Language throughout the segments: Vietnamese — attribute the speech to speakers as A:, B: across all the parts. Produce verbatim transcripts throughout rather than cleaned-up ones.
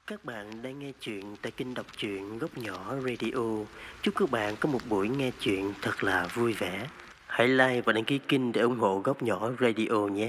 A: Các bạn đang nghe chuyện tại kênh đọc truyện Góc Nhỏ Radio. Chúc các bạn có một buổi nghe chuyện thật là vui vẻ. Hãy like và đăng ký kênh để ủng hộ Góc Nhỏ Radio nhé.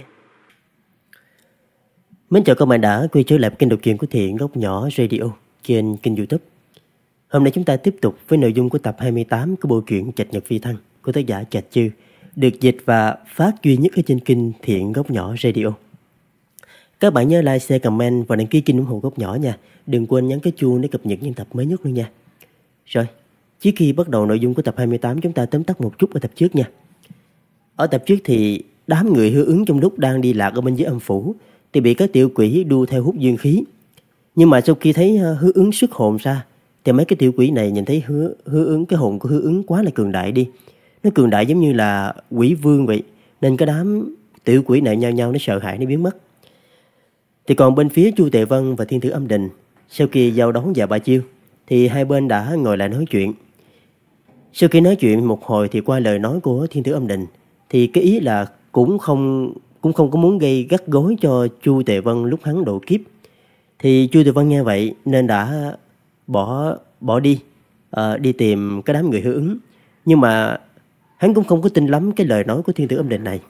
A: Mến chào các bạn đã quay trở lại kênh đọc truyện của Thiện Góc Nhỏ Radio trên kênh YouTube. Hôm nay chúng ta tiếp tục với nội dung của tập hai mươi tám của bộ truyện Trạch Nhật Phi Thăng của tác giả Trạch Chư, được dịch và phát duy nhất ở trên kênh Thiện Góc Nhỏ Radio. Các bạn nhớ like, share, comment và đăng ký kênh ủng hộ Góc Nhỏ nha. Đừng quên nhấn cái chuông để cập nhật những tập mới nhất luôn nha. Rồi, trước khi bắt đầu nội dung của tập hai mươi tám, chúng ta tóm tắt một chút ở tập trước nha. Ở tập trước thì đám người Hứa Ứng trong lúc đang đi lạc ở bên dưới âm phủ thì bị các tiểu quỷ đu theo hút dương khí. Nhưng mà sau khi thấy Hứa Ứng xuất hồn ra thì mấy cái tiểu quỷ này nhìn thấy hứa, hứa ứng cái hồn của Hứa Ứng quá là cường đại đi. Nó cường đại giống như là quỷ vương vậy. Nên cái đám tiểu quỷ này nhau nhau nó sợ hãi, nó biến mất. Thì còn bên phía Chu Tề Vân và Thiên Tử Âm Đình, sau khi giao đấu vài ba chiêu thì hai bên đã ngồi lại nói chuyện. Sau khi nói chuyện một hồi thì qua lời nói của Thiên Tử Âm Đình thì cái ý là cũng không cũng không có muốn gây gắt gối cho Chu Tề Vân lúc hắn độ kiếp. Thì Chu Tề Vân nghe vậy nên đã bỏ bỏ đi uh, đi tìm cái đám người Hứa Ứng. Nhưng mà hắn cũng không có tin lắm cái lời nói của Thiên Tử Âm Đình này.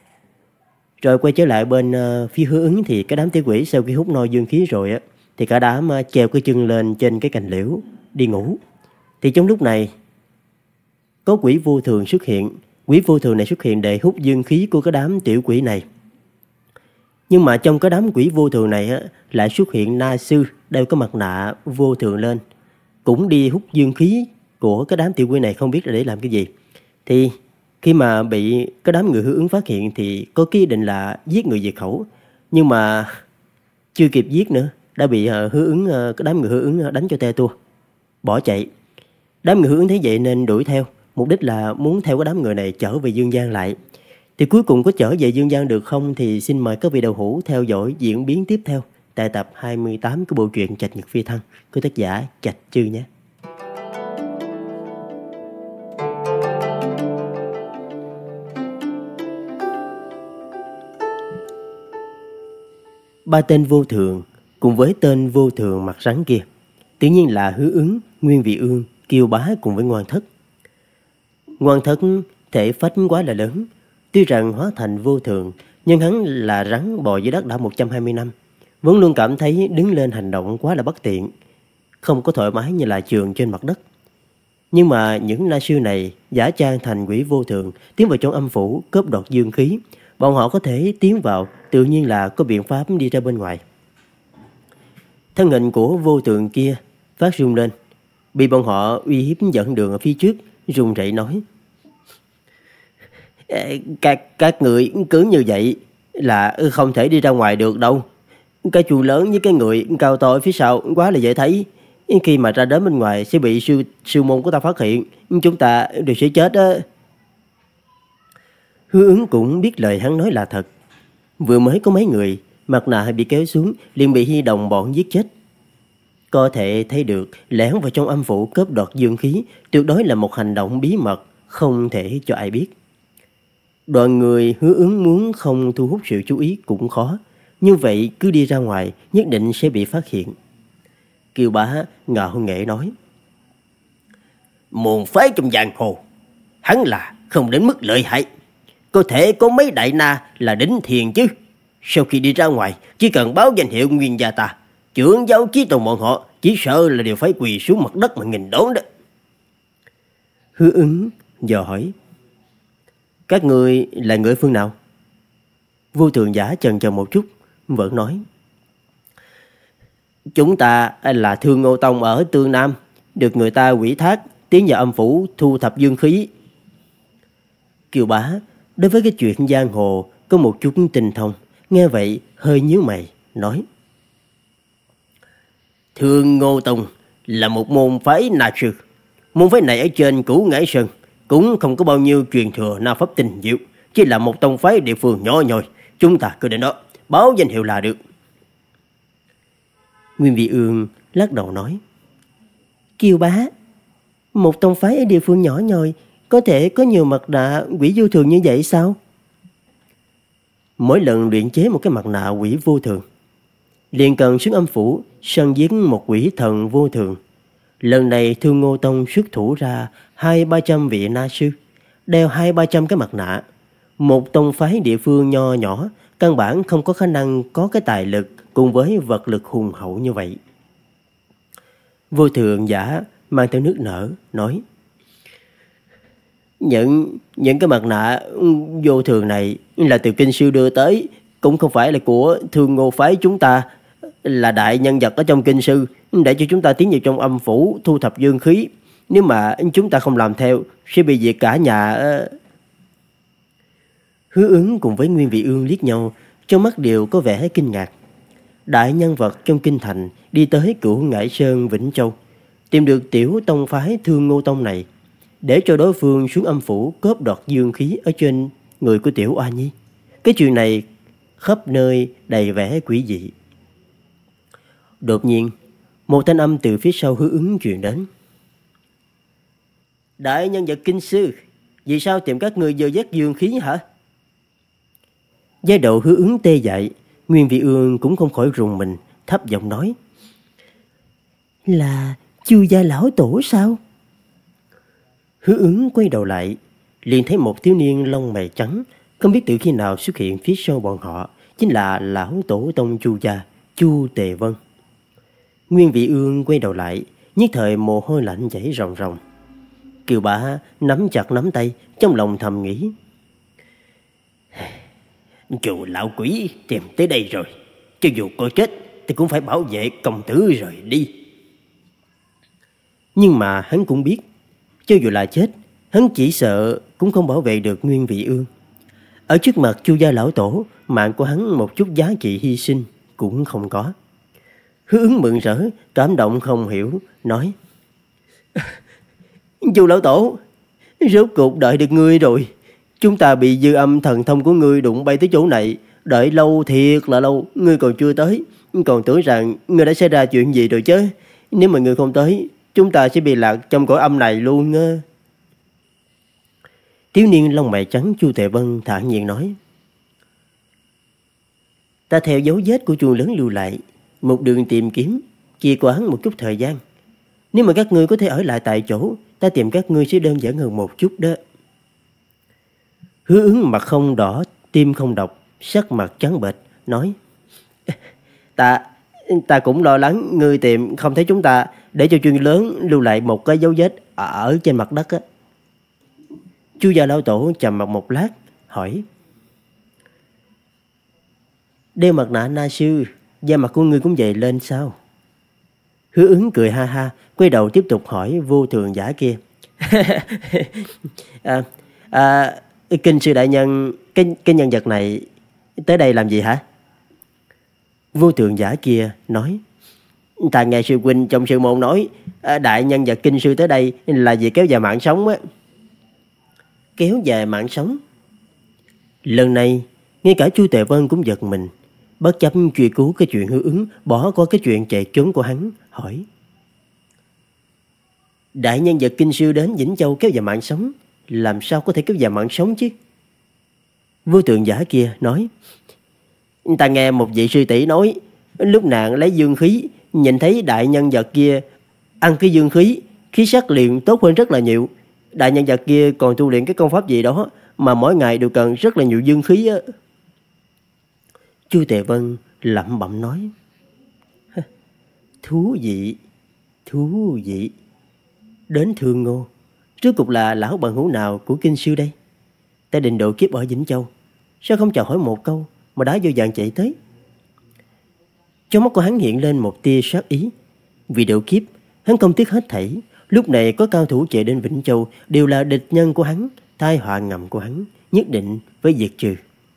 A: Rồi quay trở lại bên uh, phía Hứa Ứng thì cái đám tiểu quỷ sau khi hút no dương khí rồi á thì cả đám uh, treo cái chân lên trên cái cành liễu đi ngủ. Thì trong lúc này có quỷ vô thường xuất hiện. Quỷ vô thường này xuất hiện để hút dương khí của cái đám tiểu quỷ này. Nhưng mà trong cái đám quỷ vô thường này á, lại xuất hiện Na Sư đeo cái mặt nạ vô thường lên, cũng đi hút dương khí của cái đám tiểu quỷ này, không biết là để làm cái gì. Thì khi mà bị cái đám người Hứa Ứng phát hiện thì có cái ý định là giết người diệt khẩu. Nhưng mà chưa kịp giết nữa đã bị uh, Hứa Ứng, uh, cái đám người Hứa Ứng đánh cho te tua, bỏ chạy. Đám người Hứa Ứng thấy vậy nên đuổi theo, mục đích là muốn theo cái đám người này trở về Dương Gian lại. Thì cuối cùng có trở về Dương Gian được không thì xin mời các vị đạo hữu theo dõi diễn biến tiếp theo tại tập hai mươi tám của bộ truyện Trạch Nhật Phi Thăng của tác giả Trạch Chư nhé. Ba tên vô thường cùng với tên vô thường mặt rắn kia tự nhiên là Hứa Ứng, Nguyên Vị Ương, Kiêu Bá cùng với Ngoan Thất. Ngoan Thất thể phách quá là lớn, tuy rằng hóa thành vô thường nhưng hắn là rắn bò dưới đất đã một trăm hai mươi năm, vẫn luôn cảm thấy đứng lên hành động quá là bất tiện, không có thoải mái như là trường trên mặt đất. Nhưng mà những na sư này giả trang thành quỷ vô thường tiến vào trong âm phủ cướp đoạt dương khí. Bọn họ có thể tiến vào tự nhiên là có biện pháp đi ra bên ngoài. Thân hình của vô tượng kia phát rung lên, bị bọn họ uy hiếp dẫn đường ở phía trước, run rẩy nói: Các, các người cứ như vậy là không thể đi ra ngoài được đâu. Cái chuồng lớn với cái người cao to phía sau quá là dễ thấy. Khi mà ra đến bên ngoài sẽ bị sư, sư môn của ta phát hiện, chúng ta đều sẽ chết á. Hứa Ứng cũng biết lời hắn nói là thật. Vừa mới có mấy người mặt nạ bị kéo xuống liền bị Hy Đồng bọn giết chết. Có thể thấy được lẻn vào trong âm phủ cướp đoạt dương khí tuyệt đối là một hành động bí mật, không thể cho ai biết. Đoàn người Hứa Ứng muốn không thu hút sự chú ý cũng khó. Như vậy cứ đi ra ngoài nhất định sẽ bị phát hiện. Kiều Bá ngạo nghễ nói: Môn phái trong giang hồ hắn là không đến mức lợi hại, có thể có mấy đại na là đỉnh thiền chứ. Sau khi đi ra ngoài chỉ cần báo danh hiệu Nguyên gia ta, trưởng giáo chí tôn bọn họ chỉ sợ là đều phải quỳ xuống mặt đất mà nghìn đón đó. Hứa Ứng dò hỏi: Các người là người phương nào? Vô thường giả chần chờ một chút vẫn nói: Chúng ta là Thương Ngô Tông ở Tương Nam, được người ta ủy thác tiến vào âm phủ thu thập dương khí. Kiều Bá đối với cái chuyện giang hồ có một chút tinh thông, nghe vậy hơi nhíu mày nói: Thương Ngô Tông là một môn phái na sư. Môn phái này ở trên Cửu Ngải Sơn cũng không có bao nhiêu truyền thừa na pháp tinh diệu, chỉ là một tông phái địa phương nhỏ nhoi. Chúng ta cứ đến đó báo danh hiệu là được. Nguyên Vị Ương lắc đầu nói: Kiều Bá, một tông phái ở địa phương nhỏ nhoi có thể có nhiều mặt nạ quỷ vô thường như vậy sao? Mỗi lần luyện chế một cái mặt nạ quỷ vô thường liền cần xuống âm phủ săn giết một quỷ thần vô thường. Lần này Thương Ngô Tông xuất thủ ra hai ba trăm vị na sư, đeo hai ba trăm cái mặt nạ. Một tông phái địa phương nho nhỏ căn bản không có khả năng có cái tài lực cùng với vật lực hùng hậu như vậy. Vô thường giả mang theo nước nở nói: Những những cái mặt nạ vô thường này là từ kinh sư đưa tới, cũng không phải là của Thương Ngô phái chúng ta, là đại nhân vật ở trong kinh sư để cho chúng ta tiến vào trong âm phủ thu thập dương khí. Nếu mà chúng ta không làm theo sẽ bị diệt cả nhà. Hứa Ứng cùng với Nguyên Vị Ương liếc nhau, trong mắt đều có vẻ kinh ngạc. Đại nhân vật trong kinh thành đi tới Cửu Ngải Sơn Vĩnh Châu, tìm được tiểu tông phái Thương Ngô Tông này, để cho đối phương xuống âm phủ cướp đoạt dương khí ở trên người của tiểu oa nhi. Cái chuyện này khắp nơi đầy vẻ quỷ dị. Đột nhiên, một thanh âm từ phía sau Hứa Ứng truyền đến: Đại nhân vật kinh sư, vì sao tìm các người dò dắt dương khí hả? Giai đầu Hứa Ứng tê dại, Nguyên Vị Ương cũng không khỏi rùng mình, thấp giọng nói: Là Chu gia lão tổ sao? Hứa Ứng quay đầu lại, liền thấy một thiếu niên lông mày trắng, không biết từ khi nào xuất hiện phía sau bọn họ, chính là lão tổ tông Chu gia, Chu Tề Vân. Nguyên Vị Ương quay đầu lại, nhất thời mồ hôi lạnh chảy ròng ròng. Kiều Bá nắm chặt nắm tay, trong lòng thầm nghĩ: Chu lão quỷ tìm tới đây rồi, cho dù có chết thì cũng phải bảo vệ công tử rồi đi. Nhưng mà hắn cũng biết, cho dù là chết, hắn chỉ sợ cũng không bảo vệ được Nguyên Vị Ương. Ở trước mặt Chu gia lão tổ, mạng của hắn một chút giá trị hy sinh cũng không có. Hứa Ứng mừng rỡ, cảm động không hiểu, nói: Chu lão tổ, rốt cuộc đợi được ngươi rồi. Chúng ta bị dư âm thần thông của ngươi đụng bay tới chỗ này, đợi lâu thiệt là lâu, ngươi còn chưa tới. Còn tưởng rằng ngươi đã xảy ra chuyện gì rồi chứ. Nếu mà ngươi không tới, chúng ta sẽ bị lạc trong cõi âm này luôn á. Thiếu niên lông mày trắng Chu Tề Vân thản nhiên nói: Ta theo dấu vết của chuông lớn lưu lại, một đường tìm kiếm, chỉ quán một chút thời gian. Nếu mà các ngươi có thể ở lại tại chỗ, ta tìm các ngươi sẽ đơn giản hơn một chút đó. Hứa Ứng mặt không đỏ, tim không độc, sắc mặt trắng bệch, nói: Ta ta cũng lo lắng ngươi tìm không thấy chúng ta, để cho chuông lớn lưu lại một cái dấu vết ở trên mặt đất á. Chu gia lão tổ trầm mặc một lát, hỏi: Đeo mặt nạ na sư, da mặt của ngươi cũng vậy lên sao? Hứa Ứng cười ha ha, quay đầu tiếp tục hỏi vô thường giả kia: à, à, Kinh sư đại nhân, cái, cái nhân vật này tới đây làm gì hả? Vô thường giả kia nói: Ta nghe sư huynh trong sư môn nói, đại nhân vật kinh sư tới đây là vì kéo dài mạng sống á. Kéo dài mạng sống? Lần này, ngay cả Chu Tề Vân cũng giật mình, bất chấp truy cứu cái chuyện Hứa Ứng, bỏ qua cái chuyện chạy trốn của hắn, hỏi: Đại nhân vật kinh sư đến Vĩnh Châu kéo dài mạng sống, làm sao có thể kéo dài mạng sống chứ? Vô tượng giả kia nói: Ta nghe một vị sư tỷ nói, lúc nạn lấy dương khí, nhìn thấy đại nhân vật kia ăn cái dương khí, khí sắc liền tốt hơn rất là nhiều. Đại nhân vật kia còn tu luyện cái công pháp gì đó mà mỗi ngày đều cần rất là nhiều dương khí á. Chu Tề Vân lẩm bẩm nói: Thú vị, thú vị. Đến Thương Ngô, rốt cục là lão bằng hữu nào của kinh sư đây? Ta định độ kiếp ở Vĩnh Châu, sao không chào hỏi một câu mà đã vô vàng chạy tới? Trong mắt của hắn hiện lên một tia sát ý. Vì độ kiếp, hắn không tiếc hết thảy. Lúc này có cao thủ chạy đến Vĩnh Châu đều là địch nhân của hắn, tai họa ngầm của hắn, nhất định phải diệt trừ.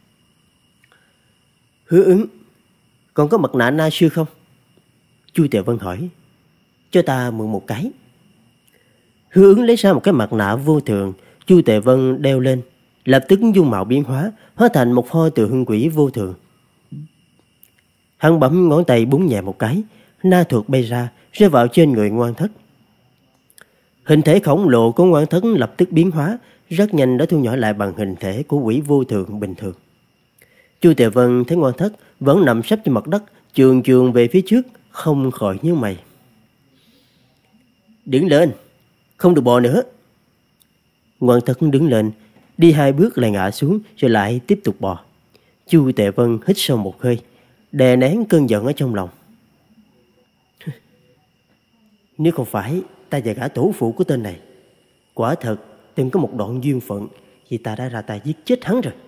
A: Hứa Ứng, còn có mặt nạ na sư không? Chu Tề Vân hỏi. Cho ta mượn một cái. Hứa Ứng lấy ra một cái mặt nạ vô thường. Chu Tề Vân đeo lên, lập tức dung mạo biến hóa, hóa thành một pho tượng hung quỷ vô thường. Hắn bấm ngón tay búng nhẹ một cái, na thuật bay ra, rơi vào trên người Ngoan Thất. Hình thể khổng lồ của Ngoan Thất lập tức biến hóa, rất nhanh đã thu nhỏ lại bằng hình thể của quỷ vô thường bình thường. Chu Tề Vân thấy Ngoan Thất vẫn nằm sấp trên mặt đất, Chuồn chuồn về phía trước, không khỏi nhíu mày. Đứng lên, không được bò nữa. Ngoan Thất đứng lên, đi hai bước lại ngã xuống, rồi lại tiếp tục bò. Chu Tệ Vân hít sâu một hơi, đè nén cơn giận ở trong lòng. Nếu không phải ta và gã tổ phụ của tên này quả thật từng có một đoạn duyên phận, thì ta đã ra tay giết chết hắn rồi.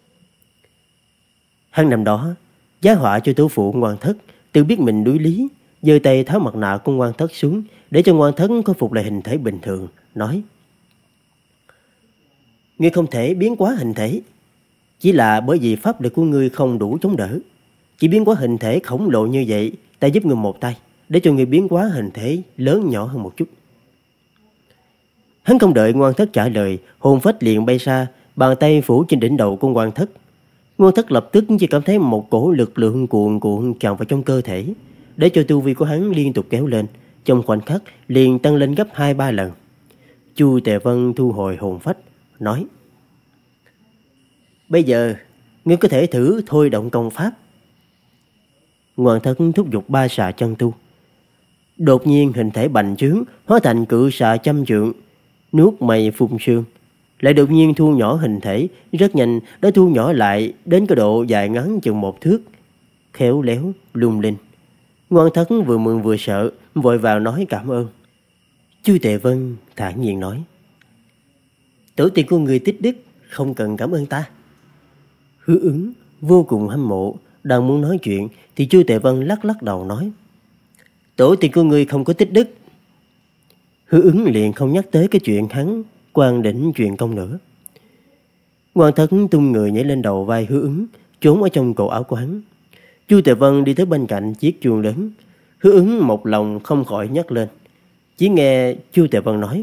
A: Hắn nằm đó giá họa cho tổ phụ Ngoan Thất, tự biết mình đuối lý, giơ tay tháo mặt nạ của Ngoan Thất xuống để cho Ngoan Thất khôi phục lại hình thể bình thường, nói: Ngươi không thể biến hóa hình thể, chỉ là bởi vì pháp lực của ngươi không đủ chống đỡ. Chỉ biến hóa hình thể khổng lồ như vậy, ta giúp ngươi một tay, để cho ngươi biến hóa hình thể lớn nhỏ hơn một chút. Hắn không đợi Ngoan Thất trả lời, hồn phách liền bay xa, bàn tay phủ trên đỉnh đầu của Ngoan Thất. Ngoan Thất lập tức chỉ cảm thấy một cổ lực lượng cuồn cuộn tràn vào trong cơ thể, để cho tu vi của hắn liên tục kéo lên, trong khoảnh khắc liền tăng lên gấp hai ba lần. Chu Tề Vân thu hồi hồn phách, nói: Bây giờ ngươi có thể thử thôi động công pháp. Ngoan Thất thúc giục ba xà chân tu. Đột nhiên hình thể bành trướng, hóa thành cự xà trăm trượng, nuốt mây phun sương, lại đột nhiên thu nhỏ hình thể, rất nhanh đã thu nhỏ lại đến cái độ dài ngắn chừng một thước, khéo léo lung linh. Ngoan Thất vừa mừng vừa sợ, vội vào nói cảm ơn. Chu Tề Vân thản nhiên nói: Tổ tiên của người tích đức, không cần cảm ơn ta. Hứa Ứng vô cùng hâm mộ, đang muốn nói chuyện thì Chu Tề Vân lắc lắc đầu nói: Tổ tiên của ngươi không có tích đức. Hứa Ứng liền không nhắc tới cái chuyện hắn quan đỉnh truyền công nữa. Ngoan Thất tung người nhảy lên đầu vai Hứa Ứng, trốn ở trong cổ áo của hắn. Chu Tề Vân đi tới bên cạnh chiếc chuông lớn. Hứa Ứng một lòng không khỏi nhắc lên. Chỉ nghe Chu Tề Vân nói: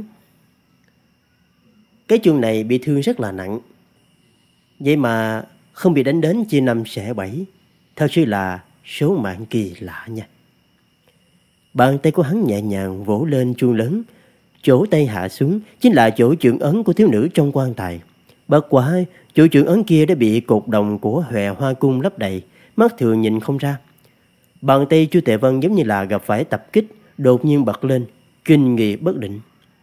A: Cái chuông này bị thương rất là nặng, vậy mà không bị đánh đến chia năm xẻ bảy, thật sự là số mạng kỳ lạ nha. Bàn tay của hắn nhẹ nhàng vỗ lên chuông lớn, chỗ tay hạ xuống chính là chỗ chưởng ấn của thiếu nữ trong quan tài. Bất quả chỗ chưởng ấn kia đã bị cột đồng của Huệ Hoa Cung lấp đầy, mắt thường nhìn không ra. Bàn tay Chu Tề Vân giống như là gặp phải tập kích, đột nhiên bật lên, kinh nghị bất định.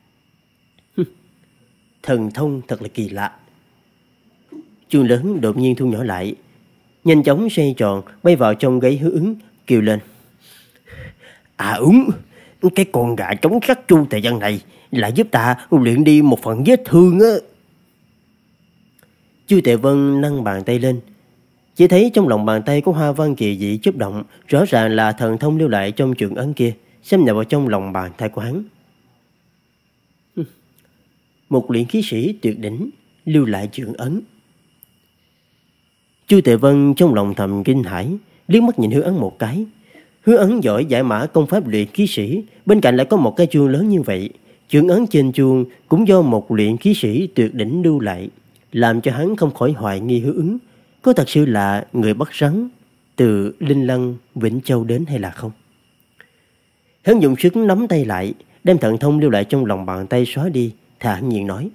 A: Thần thông thật là kỳ lạ. Chuông lớn đột nhiên thu nhỏ lại, nhanh chóng xoay tròn bay vào trong gáy Hứa Ứng, kêu lên: À Ứng, cái con gà chống khắc Chu Tề Vân này lại giúp ta luyện đi một phần vết thương á. Chu Tề Vân nâng bàn tay lên, chỉ thấy trong lòng bàn tay có hoa văn kỳ dị chớp động, rõ ràng là thần thông lưu lại trong chưởng ấn kia xâm nhập vào trong lòng bàn tay của hắn. Một luyện khí sĩ tuyệt đỉnh lưu lại chưởng ấn. Chu Tề Vân trong lòng thầm kinh hãi, liếc mắt nhìn Hứa Ấn một cái. Hứa Ấn giỏi giải mã công pháp luyện khí sĩ, bên cạnh lại có một cái chuông lớn như vậy. Chưởng ấn trên chuông cũng do một luyện khí sĩ tuyệt đỉnh lưu lại, làm cho hắn không khỏi hoài nghi Hứa Ứng có thật sự là người bắt rắn từ Linh Lăng Vĩnh Châu đến hay là không. Hắn dùng sức nắm tay lại, đem thần thông lưu lại trong lòng bàn tay xóa đi, thản nhiên nói: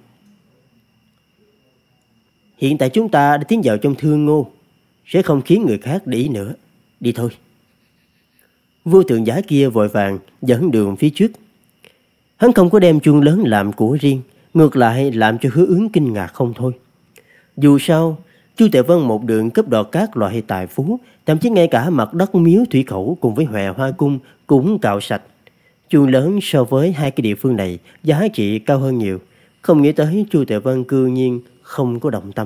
A: Hiện tại chúng ta đã tiến vào trong thương ngô, sẽ không khiến người khác để ý nữa. Đi thôi. Vô Thượng Giả kia vội vàng dẫn đường phía trước. Hắn không có đem chuông lớn làm của riêng, ngược lại làm cho Hứa Ứng kinh ngạc không thôi. Dù sao, Chu Tề Vân một đường cướp đoạt các loại tài phú, thậm chí ngay cả mặt đất miếu thủy khẩu cùng với Huệ Hoa Cung cũng cạo sạch. Chuông lớn so với hai cái địa phương này giá trị cao hơn nhiều, không nghĩ tới Chu Tề Vân cư nhiên không có động tâm.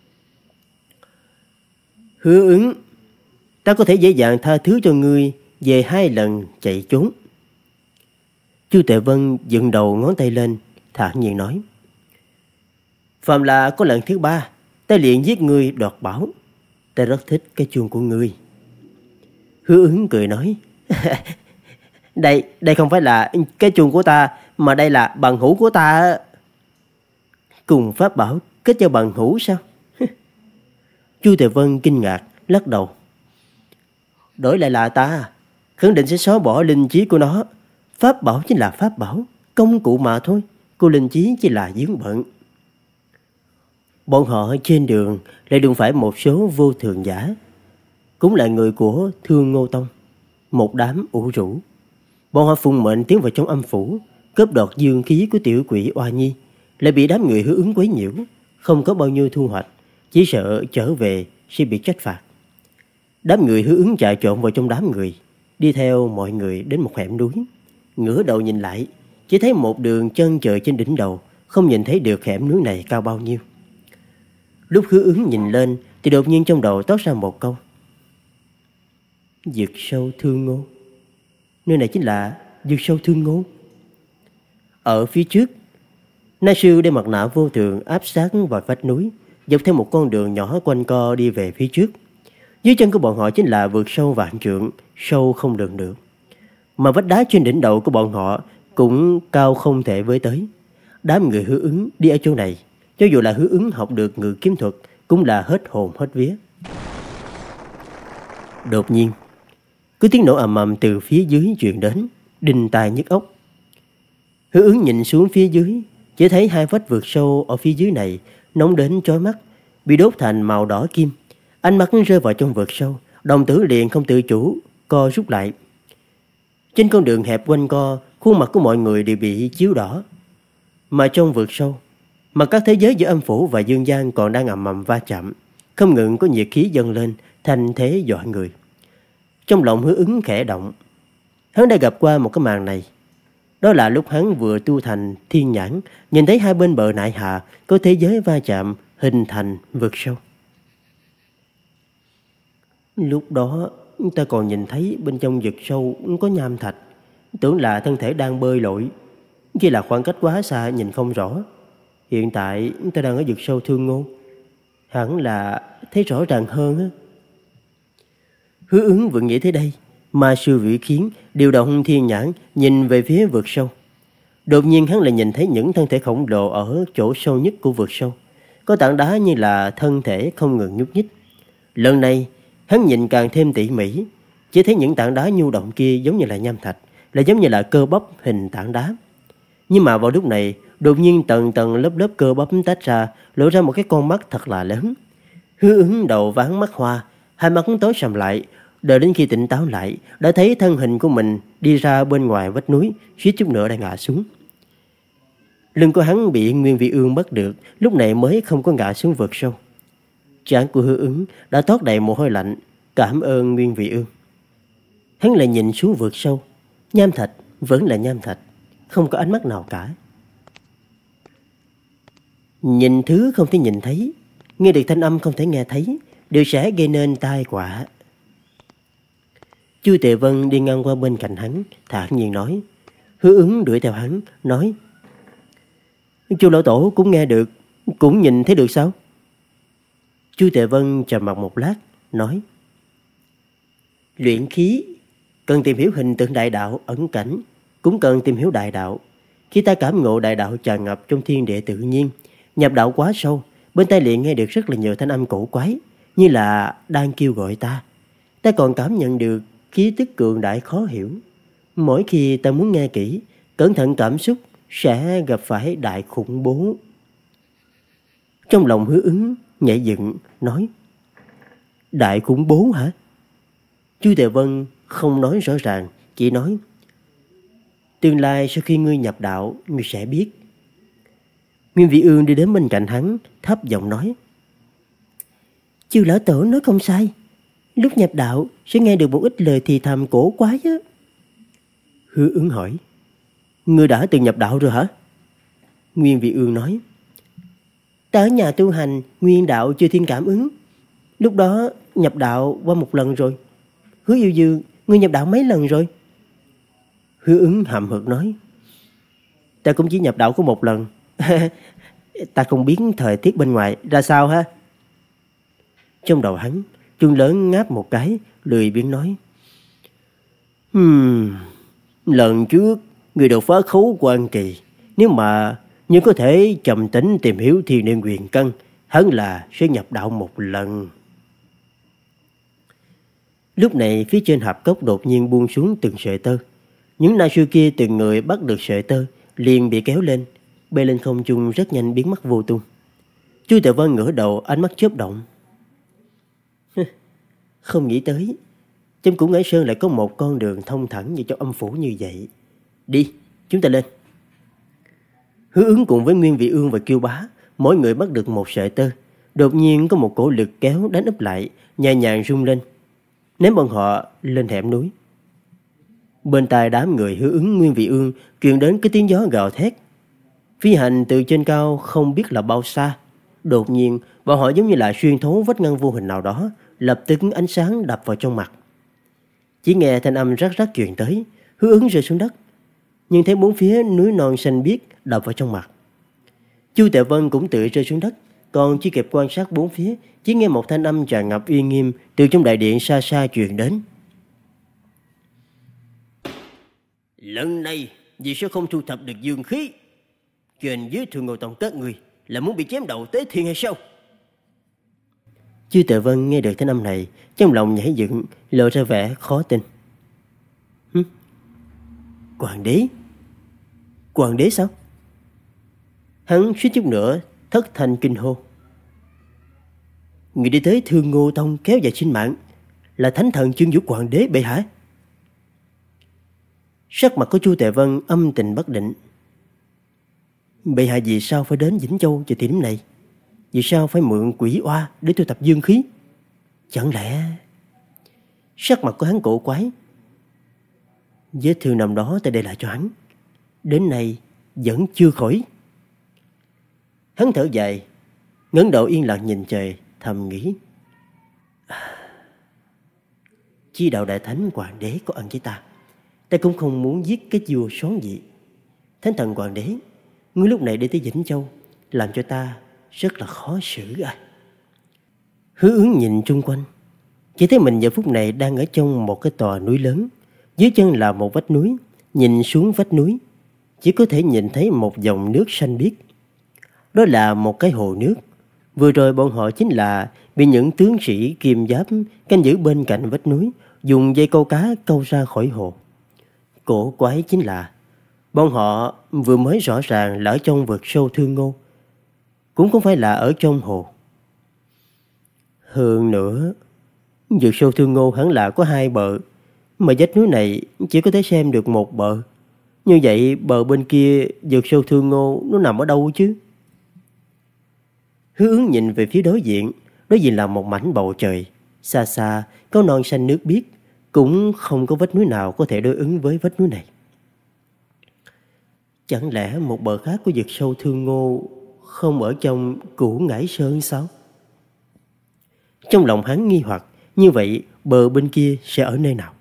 A: Hứa Ứng, ta có thể dễ dàng tha thứ cho ngươi về hai lần chạy trốn. Chu Tề Vân dựng đầu ngón tay lên, thản nhiên nói: Phàm là có lần thứ ba, ta liền giết ngươi đoạt bảo. Ta rất thích cái chuông của ngươi. Hứa Ứng cười nói: Đây, đây không phải là cái chuông của ta, mà đây là bằng hữu của ta. Cùng pháp bảo kết giao bằng hữu sao? Chu Tề Vân kinh ngạc, lắc đầu. Đổi lại là ta, khẳng định sẽ xóa bỏ linh trí của nó. Pháp bảo chính là pháp bảo, công cụ mà thôi. Cô linh trí chỉ là vướng bận. Bọn họ trên đường lại đụng phải một số vô thường giả. cũng là người của Thương Ngô Tông, một đám ủ rũ. Bọn họ phụng mệnh tiến vào trong âm phủ, cướp đoạt dương khí của tiểu quỷ Oa Nhi, lại bị đám người Hứa Ứng quấy nhiễu, không có bao nhiêu thu hoạch, chỉ sợ trở về sẽ bị trách phạt. Đám người Hứa Ứng chạy trộn vào trong đám người, đi theo mọi người đến một hẻm núi. Ngửa đầu nhìn lại, chỉ thấy một đường chân trời trên đỉnh đầu, không nhìn thấy được hẻm núi này cao bao nhiêu. Lúc Hứa Ứng nhìn lên thì đột nhiên trong đầu toát ra một câu: Vực sâu Thương Ngô. Nơi này chính là vực sâu Thương Ngô. Ở phía trước, Na Sư đem mặt nạ vô thường áp sát vào vách núi, dọc theo một con đường nhỏ quanh co đi về phía trước. Dưới chân của bọn họ chính là vực sâu vạn trượng, sâu không lường được. Mà vách đá trên đỉnh đầu của bọn họ cũng cao không thể với tới. Đám người Hứa Ứng đi ở chỗ này, cho dù là Hứa Ứng học được ngự kiếm thuật, cũng là hết hồn hết vía. Đột nhiên, có tiếng nổ ầm ầm từ phía dưới truyền đến, đinh tai nhức óc. Hứa Ứng nhìn xuống phía dưới, chỉ thấy hai vách vực sâu ở phía dưới này nóng đến chói mắt, bị đốt thành màu đỏ kim. Ánh mắt rơi vào trong vực sâu, đồng tử liền không tự chủ co rút lại. Trên con đường hẹp quanh co, khuôn mặt của mọi người đều bị chiếu đỏ. Mà trong vực sâu, mà các thế giới giữa âm phủ và dương gian còn đang ầm ầm va chạm, không ngừng có nhiệt khí dâng lên, thành thế dọa người. Trong lòng Hứa Ứng khẽ động. Hắn đã gặp qua một cái màn này. Đó là lúc hắn vừa tu thành thiên nhãn, nhìn thấy hai bên bờ nại hạ có thế giới va chạm hình thành vực sâu. Lúc đó ta còn nhìn thấy bên trong vực sâu có nham thạch, tưởng là thân thể đang bơi lội, chỉ là khoảng cách quá xa nhìn không rõ. Hiện tại ta đang ở vực sâu Thương Ngô, hẳn là thấy rõ ràng hơn á. Hứa Ứng vừa nghĩ tới đây, Ma Sư Vĩ Kiến điều động thiên nhãn nhìn về phía vực sâu. Đột nhiên hắn lại nhìn thấy những thân thể khổng lồ ở chỗ sâu nhất của vực sâu, có tảng đá như là thân thể không ngừng nhúc nhích. Lần này hắn nhìn càng thêm tỉ mỉ, chỉ thấy những tảng đá nhu động kia giống như là nham thạch, lại giống như là cơ bắp hình tảng đá. Nhưng mà vào lúc này, đột nhiên tầng tầng lớp lớp cơ bắp tách ra, lộ ra một cái con mắt thật là lớn. Hứa Ứng đầu váng mắt hoa, hai mắt tối sầm lại. Đợi đến khi tỉnh táo lại, đã thấy thân hình của mình đi ra bên ngoài vách núi, suýt chút nữa đã ngã xuống. Lưng của hắn bị Nguyên Vị Ương bắt được, lúc này mới không có ngã xuống vực sâu. Trán của Hứa Ứng đã toát đầy mồ hôi lạnh, cảm ơn Nguyên Vị Ương. Hắn lại nhìn xuống vực sâu, nham thạch vẫn là nham thạch, không có ánh mắt nào cả. Nhìn thứ không thể nhìn thấy, nghe được thanh âm không thể nghe thấy, đều sẽ gây nên tai họa. Chu Tề Vân đi ngang qua bên cạnh hắn, thản nhiên nói. Hứa Ứng đuổi theo hắn, nói: Chu lão tổ cũng nghe được, cũng nhìn thấy được sao? Chu Tề Vân trầm mặc một lát, nói: Luyện khí cần tìm hiểu hình tượng đại đạo ẩn cảnh, cũng cần tìm hiểu đại đạo. Khi ta cảm ngộ đại đạo tràn ngập trong thiên địa tự nhiên, nhập đạo quá sâu, bên tai liền nghe được rất là nhiều thanh âm cổ quái, như là đang kêu gọi ta. Ta còn cảm nhận được khí tức cường đại khó hiểu. Mỗi khi ta muốn nghe kỹ, cẩn thận cảm xúc sẽ gặp phải đại khủng bố. Trong lòng Hứa Ứng nhảy dựng, nói: Đại khủng bố hả? Chu Tề Vân không nói rõ ràng, chỉ nói: Tương lai sau khi ngươi nhập đạo, ngươi sẽ biết. Nguyên Vị Ương đi đến bên cạnh hắn, thấp giọng nói: Chu lão tổ nói không sai, lúc nhập đạo sẽ nghe được một ít lời thì thầm cổ quái á. Hứa Ứng hỏi: Ngươi đã từng nhập đạo rồi hả? Nguyên Vị Ương nói: Ta ở nhà tu hành Nguyên đạo chưa thiên cảm ứng, lúc đó nhập đạo qua một lần rồi. Hứa Yêu Dương, ngươi nhập đạo mấy lần rồi? Hứa Ứng hậm hực nói: Ta cũng chỉ nhập đạo có một lần. Ta không biết thời tiết bên ngoài ra sao ha. Trong đầu hắn, chuông lớn ngáp một cái, lười biếng nói: Hmm, lần trước người đột phá khấu quan kỳ, nếu mà nhưng có thể trầm tĩnh tìm hiểu thiên niên huyền căn, hắn là sẽ nhập đạo một lần. Lúc này phía trên hạp cốc đột nhiên buông xuống từng sợi tơ. Những na sư kia từng người bắt được sợi tơ, liền bị kéo lên, bay lên không trung rất nhanh biến mất vô tung. Chu Tề Vân ngửa đầu, ánh mắt chớp động. Không nghĩ tới trong Cửu Ngải Sơn lại có một con đường thông thẳng vào trong âm phủ như vậy. Đi, chúng ta lên. Hứa Ứng cùng với Nguyên Vị Ương và Kiêu Bá, mỗi người bắt được một sợi tơ. Đột nhiên có một cổ lực kéo đánh úp lại, nhẹ nhàng rung lên, ném bọn họ lên hẻm núi. Bên tai đám người Hứa Ứng, Nguyên Vị Ương truyền đến cái tiếng gió gào thét. Phi hành từ trên cao không biết là bao xa. Đột nhiên bọn họ giống như là xuyên thấu vách ngăn vô hình nào đó, lập tức ánh sáng đập vào trong mặt. Chỉ nghe thanh âm rắc rắc truyền tới. Hứa Ứng rơi xuống đất, nhưng thấy bốn phía núi non xanh biếc đập vào trong mặt. Chu Tệ Vân cũng tự rơi xuống đất, còn chưa kịp quan sát bốn phía, chỉ nghe một thanh âm tràn ngập uy nghiêm từ trong đại điện xa xa truyền đến. Lần này vì sao không thu thập được dương khí? Trên dưới Thường Ngô Tông các người là muốn bị chém đầu tế thiên hay sao? Chu Tệ Vân nghe được thanh âm này, trong lòng nhảy dựng, lộ ra vẻ khó tin. Hứ? Hoàng đế? Hoàng đế sao? Hắn suýt chút nữa thất thanh kinh hô. Người đi tới Thương Ngô Tông kéo dài sinh mạng là thánh thần Chương Vũ Hoàng đế bệ hạ. Sắc mặt của Chu Tệ Vân âm tình bất định. Bệ hạ vì sao phải đến Vĩnh Châu vào thời điểm này? Vì sao phải mượn quỷ oa để thu thập dương khí? Chẳng lẽ... Sắc mặt của hắn cổ quái. Vết thương nằm đó ta để lại cho hắn, đến nay vẫn chưa khỏi. Hắn thở dài, ngẩng đầu yên lặng nhìn trời, thầm nghĩ. Chi đạo đại thánh hoàng đế có ân với ta, ta cũng không muốn giết cái vua xón gì. Thánh thần hoàng đế, ngươi lúc này đi tới Vĩnh Châu, làm cho ta rất là khó xử à. Hứa Ứng nhìn chung quanh, chỉ thấy mình giờ phút này đang ở trong một cái tòa núi lớn. Dưới chân là một vách núi, nhìn xuống vách núi chỉ có thể nhìn thấy một dòng nước xanh biếc. Đó là một cái hồ nước. Vừa rồi bọn họ chính là bị những tướng sĩ kim giáp canh giữ bên cạnh vách núi dùng dây câu cá câu ra khỏi hồ. Cổ quái chính là bọn họ vừa mới rõ ràng là ở trong vực sâu Thương Ngô, cũng không phải là ở trong hồ. Hơn nữa, vực sâu Thương Ngô hẳn là có hai bờ, mà vách núi này chỉ có thể xem được một bờ. Như vậy bờ bên kia vực sâu Thương Ngô nó nằm ở đâu chứ? Hứa Ứng nhìn về phía đối diện. Đối diện là một mảnh bầu trời, xa xa có non xanh nước biếc, cũng không có vách núi nào có thể đối ứng với vách núi này. Chẳng lẽ một bờ khác của vực sâu Thương Ngô không ở trong Cửu Ngải Sơn sao? Trong lòng hắn nghi hoặc, như vậy bờ bên kia sẽ ở nơi nào?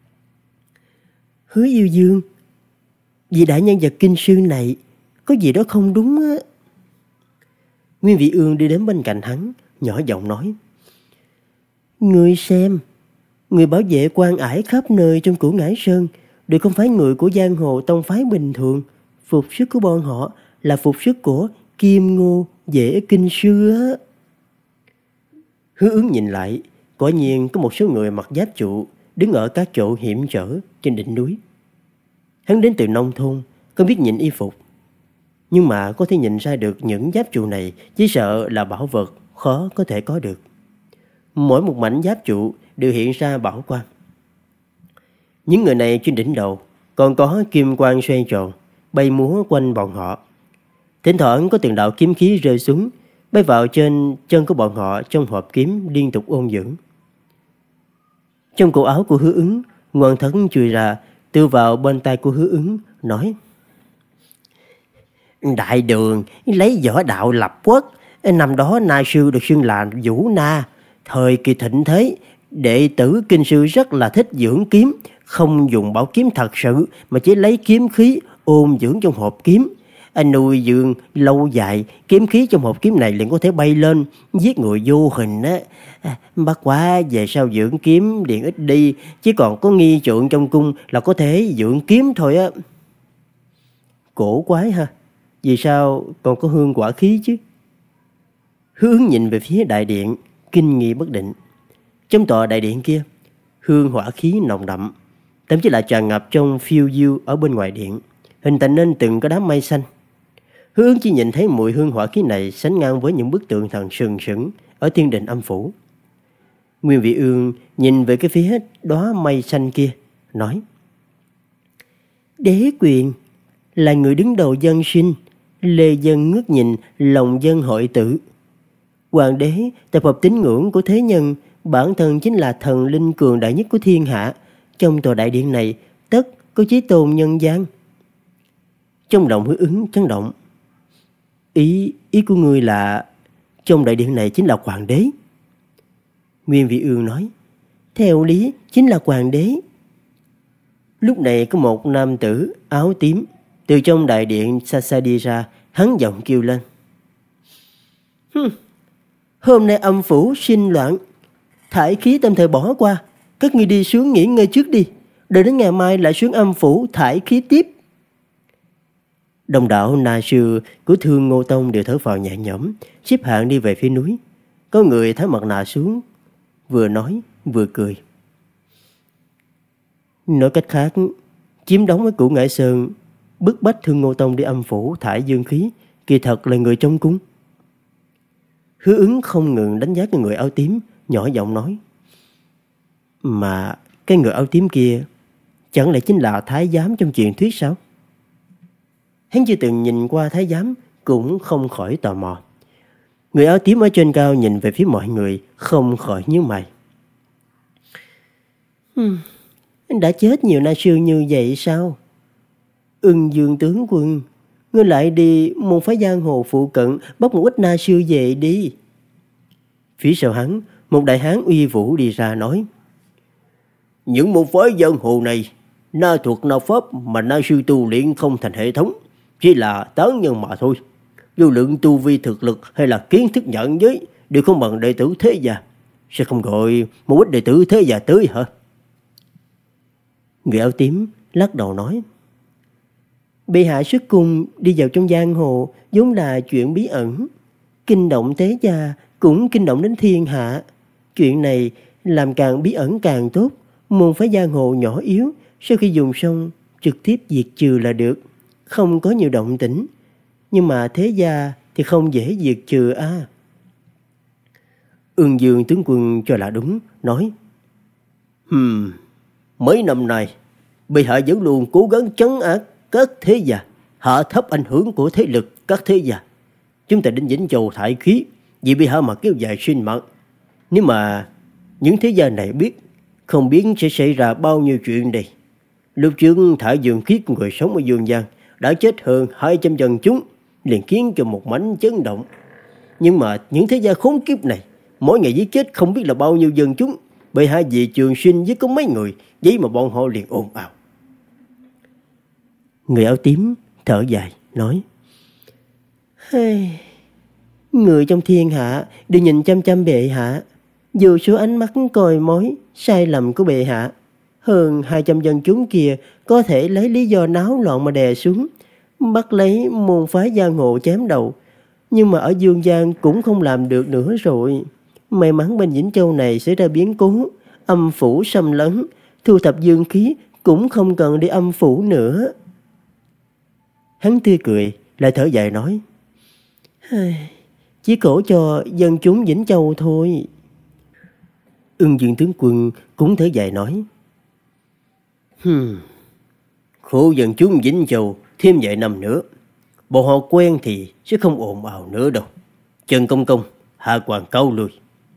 A: Hứa Yêu Dương, vì đại nhân vật kinh sư này có gì đó không đúng á. Nguyên Vị Ương đi đến bên cạnh hắn, nhỏ giọng nói. Ngươi xem, người bảo vệ quan ải khắp nơi trong Cửu Ngải Sơn đều không phải người của giang hồ tông phái bình thường. Phục sức của bọn họ là phục sức của Kim Ngô Dễ Kinh Sư á. Hứa Ứng nhìn lại, quả nhiên có một số người mặc giáp trụ đứng ở các chỗ hiểm trở trên đỉnh núi. Hắn đến từ nông thôn, không biết nhịn y phục, nhưng mà có thể nhìn ra được những giáp trụ này chỉ sợ là bảo vật khó có thể có được. Mỗi một mảnh giáp trụ đều hiện ra bảo quang. Những người này trên đỉnh đầu còn có kim quang xoay tròn bay múa quanh bọn họ. Thỉnh thoảng có từng đạo kiếm khí rơi xuống, bay vào trên chân của bọn họ trong hộp kiếm liên tục ôn dưỡng. Trong cổ áo của Hứa Ứng, Ngoan Thấn chui ra, tiêu vào bên tai của Hứa Ứng, nói. Đại đường lấy võ đạo lập quốc, năm đó Na sư được xưng là Vũ Na. Thời kỳ thịnh thế, đệ tử kinh sư rất là thích dưỡng kiếm, không dùng bảo kiếm thật sự mà chỉ lấy kiếm khí ôn dưỡng trong hộp kiếm. Anh nuôi dưỡng lâu dài, kiếm khí trong hộp kiếm này liền có thể bay lên giết người vô hình á. À, bất quá về sau dưỡng kiếm liền ít đi, chỉ còn có nghi trượng trong cung là có thể dưỡng kiếm thôi á. Cổ quái ha, vì sao còn có hương quả khí chứ? Hứa Ứng nhìn về phía đại điện, kinh nghi bất định. Trong tòa đại điện kia, hương hỏa khí nồng đậm, thậm chí là tràn ngập trong phiêu diêu ở bên ngoài điện, hình thành nên từng cái đám mây xanh. Hứa Ứng chỉ nhìn thấy mùi hương hỏa khí này sánh ngang với những bức tượng thần sừng sững ở thiên đình âm phủ. Nguyên Vị Ương nhìn về cái phía đóa mây xanh kia, nói: Đế quyền là người đứng đầu dân sinh, lê dân ngước nhìn, lòng dân hội tử. Hoàng đế tập hợp tín ngưỡng của thế nhân, bản thân chính là thần linh cường đại nhất của thiên hạ. Trong tòa đại điện này, tất có chí tôn nhân gian. Trong lòng Hứa Ứng chấn động. Ý ý của ngươi là trong đại điện này chính là hoàng đế? Nguyên Vị Ương nói: Theo lý chính là hoàng đế. Lúc này có một nam tử áo tím từ trong đại điện xa xa đi ra, hắn giọng kêu lên: Hừm, hôm nay âm phủ sinh loạn, thải khí tạm thời bỏ qua, các ngươi đi xuống nghỉ ngơi trước đi, đợi đến ngày mai lại xuống âm phủ thải khí tiếp. Đồng đạo na sư của Thương Ngô Tông đều thở phào nhẹ nhõm, xếp hạng đi về phía núi. Có người tháo mặt nạ xuống, vừa nói vừa cười. Nói cách khác, chiếm đóng với Cửu Ngải Sơn, bức bách Thương Ngô Tông đi âm phủ thải dương khí, kỳ thật là người trong cung. Hứa Ứng không ngừng đánh giá cái người áo tím, nhỏ giọng nói: Mà cái người áo tím kia chẳng lẽ chính là thái giám trong truyền thuyết sao? Hắn chưa từng nhìn qua thái giám, cũng không khỏi tò mò. Người áo tím ở trên cao nhìn về phía mọi người, không khỏi nhíu mày. Hmm, đã chết nhiều na sư như vậy sao? Ưng Dương tướng quân, ngươi lại đi môn phái giang hồ phụ cận bóc một ít na sư về đi. Phía sau hắn, một đại hán uy vũ đi ra nói: Những môn phái giang hồ này, na thuật na pháp mà na sư tu luyện không thành hệ thống, chỉ là tán nhân mà thôi. Vô lượng tu vi thực lực hay là kiến thức nhận giới đều không bằng đệ tử thế gia. Sẽ không gọi một ít đệ tử thế gia tới hả? Người áo tím lắc đầu nói: Bệ hạ xuất cung đi vào trong giang hồ vốn là chuyện bí ẩn, kinh động thế gia cũng kinh động đến thiên hạ. Chuyện này làm càng bí ẩn càng tốt. Môn phái giang hồ nhỏ yếu, sau khi dùng xong trực tiếp diệt trừ là được, không có nhiều động tĩnh. Nhưng mà thế gia thì không dễ diệt trừ a. À. Ưng Dương tướng quân cho là đúng, nói: Hmm, mấy năm nay bệ hạ vẫn luôn cố gắng trấn áp các thế gia, hạ thấp ảnh hưởng của thế lực các thế gia. Chúng ta đến Vĩnh Châu thải khí vì bệ hạ mà kéo dài sinh mạng. Nếu mà những thế gia này biết, không biết sẽ xảy ra bao nhiêu chuyện đây. Lúc trước thải dương khí của người sống ở dương gian đã chết hơn hai trăm dân chúng, liền khiến cho một mảnh chấn động. Nhưng mà những thế gia khốn kiếp này, mỗi ngày giết chết không biết là bao nhiêu dân chúng. Bệ hạ vì trường sinh với có mấy người, vậy mà bọn họ liền ồn ào. Người áo tím thở dài nói: Hey, người trong thiên hạ đều nhìn chăm chăm bệ hạ, dù số ánh mắt coi mối sai lầm của bệ hạ. Hơn hai trăm dân chúng kia có thể lấy lý do náo loạn mà đè xuống, bắt lấy môn phái giang hồ chém đầu. Nhưng mà ở Dương Gian cũng không làm được nữa rồi. May mắn bên Vĩnh Châu này xảy ra biến cố, âm phủ xâm lấn, thu thập dương khí cũng không cần đi âm phủ nữa. Hắn tươi cười, lại thở dài nói: Chỉ khổ cho dân chúng Vĩnh Châu thôi. Ưng Dương tướng quân cũng thở dài nói: Hmm, khổ dân chúng Vĩnh Châu thêm vài năm nữa, bọn họ quen thì sẽ không ồn ào nữa đâu. Trần Công Công, hạ quan cáo lui.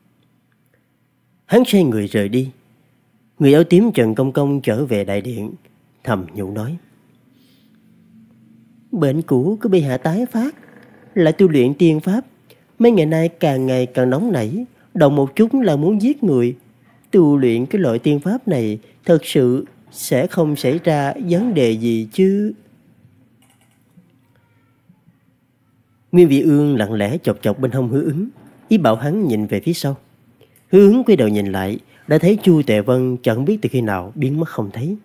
A: Hắn xoay người rời đi. Người áo tím Trần Công Công trở về đại điện, thầm nhủ nói: Bệnh cũ của bệ hạ tái phát, lại tu luyện tiên pháp, mấy ngày nay càng ngày càng nóng nảy, động một chút là muốn giết người. Tu luyện cái loại tiên pháp này thật sự sẽ không xảy ra vấn đề gì chứ? Nguyên Vị Ương lặng lẽ chọc chọc bên hông Hứa Ứng, ý bảo hắn nhìn về phía sau. Hứa Ứng quay đầu nhìn lại, đã thấy Chu Tệ Vân chẳng biết từ khi nào biến mất không thấy.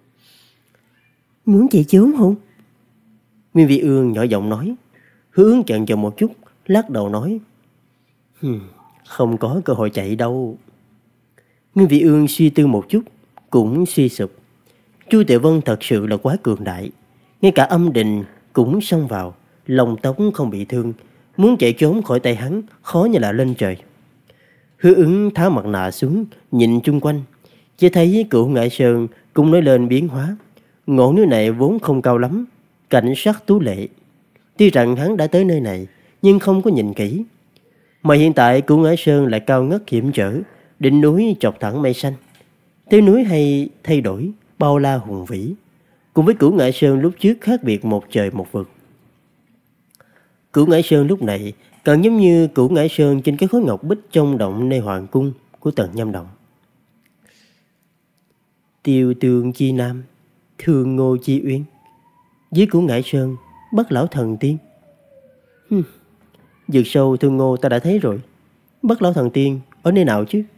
A: Muốn chạy trốn không? Nguyên Vị Ương nhỏ giọng nói. Hứa Ứng chần chờ một chút, lắc đầu nói: hmm, Không có cơ hội chạy đâu. Nguyên Vị Ương suy tư một chút, cũng suy sụp. Chu Tệ Vân thật sự là quá cường đại, ngay cả âm định cũng xông vào, lòng tống không bị thương, muốn chạy trốn khỏi tay hắn khó như là lên trời. Hứa Ứng tháo mặt nạ xuống, nhìn chung quanh, chỉ thấy Cửu Ngải Sơn cũng nổi lên biến hóa. Ngọn núi này vốn không cao lắm, cảnh sắc tú lệ. Tuy rằng hắn đã tới nơi này, nhưng không có nhìn kỹ. Mà hiện tại Cửu Ngải Sơn lại cao ngất hiểm trở, đỉnh núi chọc thẳng mây xanh. Thế núi hay thay đổi, bao la hùng vĩ, cùng với Cửu Ngải Sơn lúc trước khác biệt một trời một vực. Cửu Ngải Sơn lúc này càng giống như Cửu Ngải Sơn trên cái khối ngọc bích trong động nơi hoàng cung của Tần Nham Động. Tiêu tường chi nam, thường ngô chi uyên. Dưới Cửu Ngải Sơn, Bất Lão Thần Tiên. Hừm, Dược sâu thương ngô ta đã thấy rồi. Bất Lão Thần Tiên ở nơi nào chứ?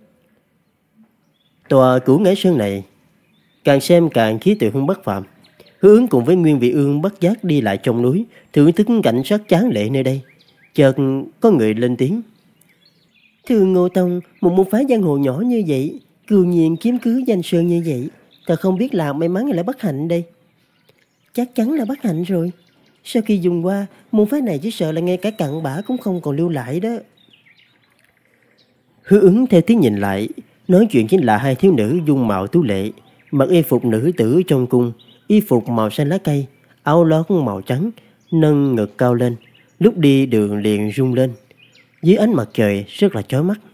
A: Tòa Cửu Ngải Sơn này càng xem càng khí tượng bất phàm. Hứa Ứng cùng với Nguyên Vị Ương bất giác đi lại trong núi, thưởng thức cảnh sắc tráng lệ nơi đây. Chợt có người lên tiếng. Thưa Ngô Tông, một môn phái giang hồ nhỏ như vậy, cừu nhiên chiếm cứ danh sơn như vậy, ta không biết là may mắn hay là bất hạnh đây. Chắc chắn là bất hạnh rồi. Sau khi dùng qua, môn phái này chỉ sợ là ngay cả cặn bã cũng không còn lưu lại đó. Hứa Ứng theo tiếng nhìn lại, nói chuyện chính là hai thiếu nữ dung mạo tú lệ, mặc y phục nữ tử trong cung, y phục màu xanh lá cây, áo lót màu trắng, nâng ngực cao lên, lúc đi đường liền rung lên. Dưới ánh mặt trời rất là chói mắt.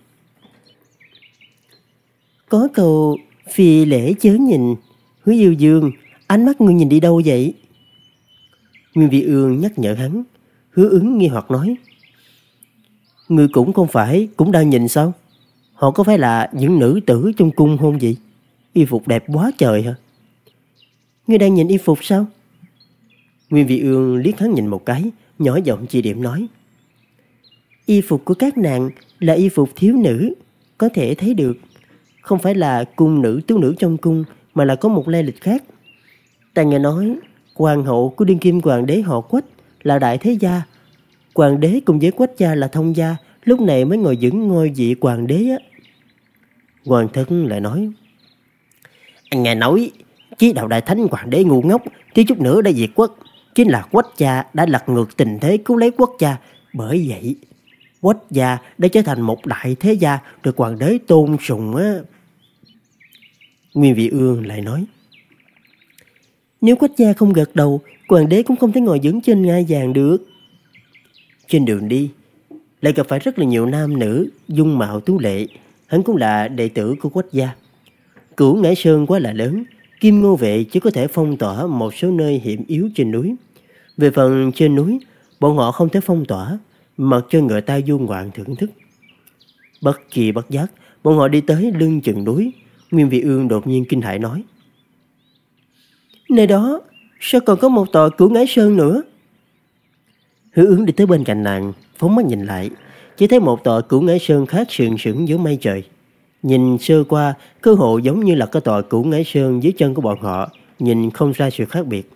A: Có câu phi lễ chớ nhìn, Hứa Yêu Dương, ánh mắt ngươi nhìn đi đâu vậy? Nguyên Vị Ương nhắc nhở hắn. Hứa Ứng nghi hoặc nói. Ngươi cũng không phải cũng đang nhìn sao? Họ có phải là những nữ tử trong cung không vậy? Y phục đẹp quá trời hả? Ngươi đang nhìn y phục sao? Nguyên Vị Ương liếc hắn nhìn một cái, nhỏ giọng chỉ điểm nói. Y phục của các nàng là y phục thiếu nữ, có thể thấy được. Không phải là cung nữ tú nữ trong cung, mà là có một lai lịch khác. Ta nghe nói hoàng hậu của đương kim hoàng đế họ Quách là đại thế gia. Hoàng đế cùng với Quách gia là thông gia, lúc này mới ngồi vững ngôi vị hoàng đế á. Hoàng thân lại nói. Anh nghe nói chí đạo đại thánh hoàng đế ngu ngốc, thiếu chút nữa đã diệt quốc. Chính là Quách gia đã lật ngược tình thế cứu lấy quốc gia. Bởi vậy Quách gia đã trở thành một đại thế gia được hoàng đế tôn sùng á. Nguyên Vị Ương lại nói. Nếu Quách gia không gật đầu, hoàng đế cũng không thể ngồi vững trên ngai vàng được. Trên đường đi lại gặp phải rất là nhiều nam nữ dung mạo tú lệ. Hắn cũng là đệ tử của Quách gia. Cửu Ngải Sơn quá là lớn, Kim Ngô vệ chỉ có thể phong tỏa một số nơi hiểm yếu trên núi. Về phần trên núi, bọn họ không thể phong tỏa, mặc cho người ta du ngoạn thưởng thức. Bất kỳ bất giác, bọn họ đi tới lưng chừng núi. Nguyên Vị Ương đột nhiên kinh hãi nói. Nơi đó, sao còn có một tòa Cửu Ngải Sơn nữa? Hứa Ứng đi tới bên cạnh nàng, phóng mắt nhìn lại, chỉ thấy một tòa Cửu Ngải Sơn khác sừng sững giữa mây trời. Nhìn sơ qua, cơ hồ giống như là cái tòa Cửu Ngải Sơn dưới chân của bọn họ, nhìn không ra sự khác biệt.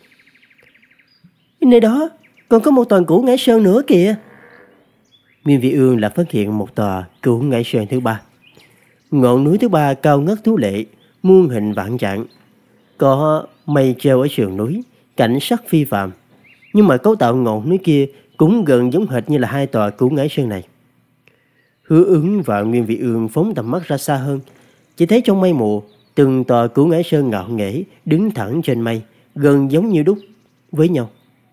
A: Nơi đó, còn có một tòa Cửu Ngải Sơn nữa kìa. Nguyên Vị Ương là phát hiện một tòa Cửu Ngải Sơn thứ ba. Ngọn núi thứ ba cao ngất tú lệ, muôn hình vạn trạng. Có mây treo ở sườn núi, cảnh sắc phi phàm. Nhưng mà cấu tạo ngọn núi kia cũng gần giống hệt như là hai tòa Cửu Ngải Sơn này. Hứa Ứng và Nguyên Vị Ương phóng tầm mắt ra xa hơn, chỉ thấy trong mây mù từng tòa Cửu Ngải Sơn ngạo nghễ đứng thẳng trên mây, gần giống như đúc với nhau.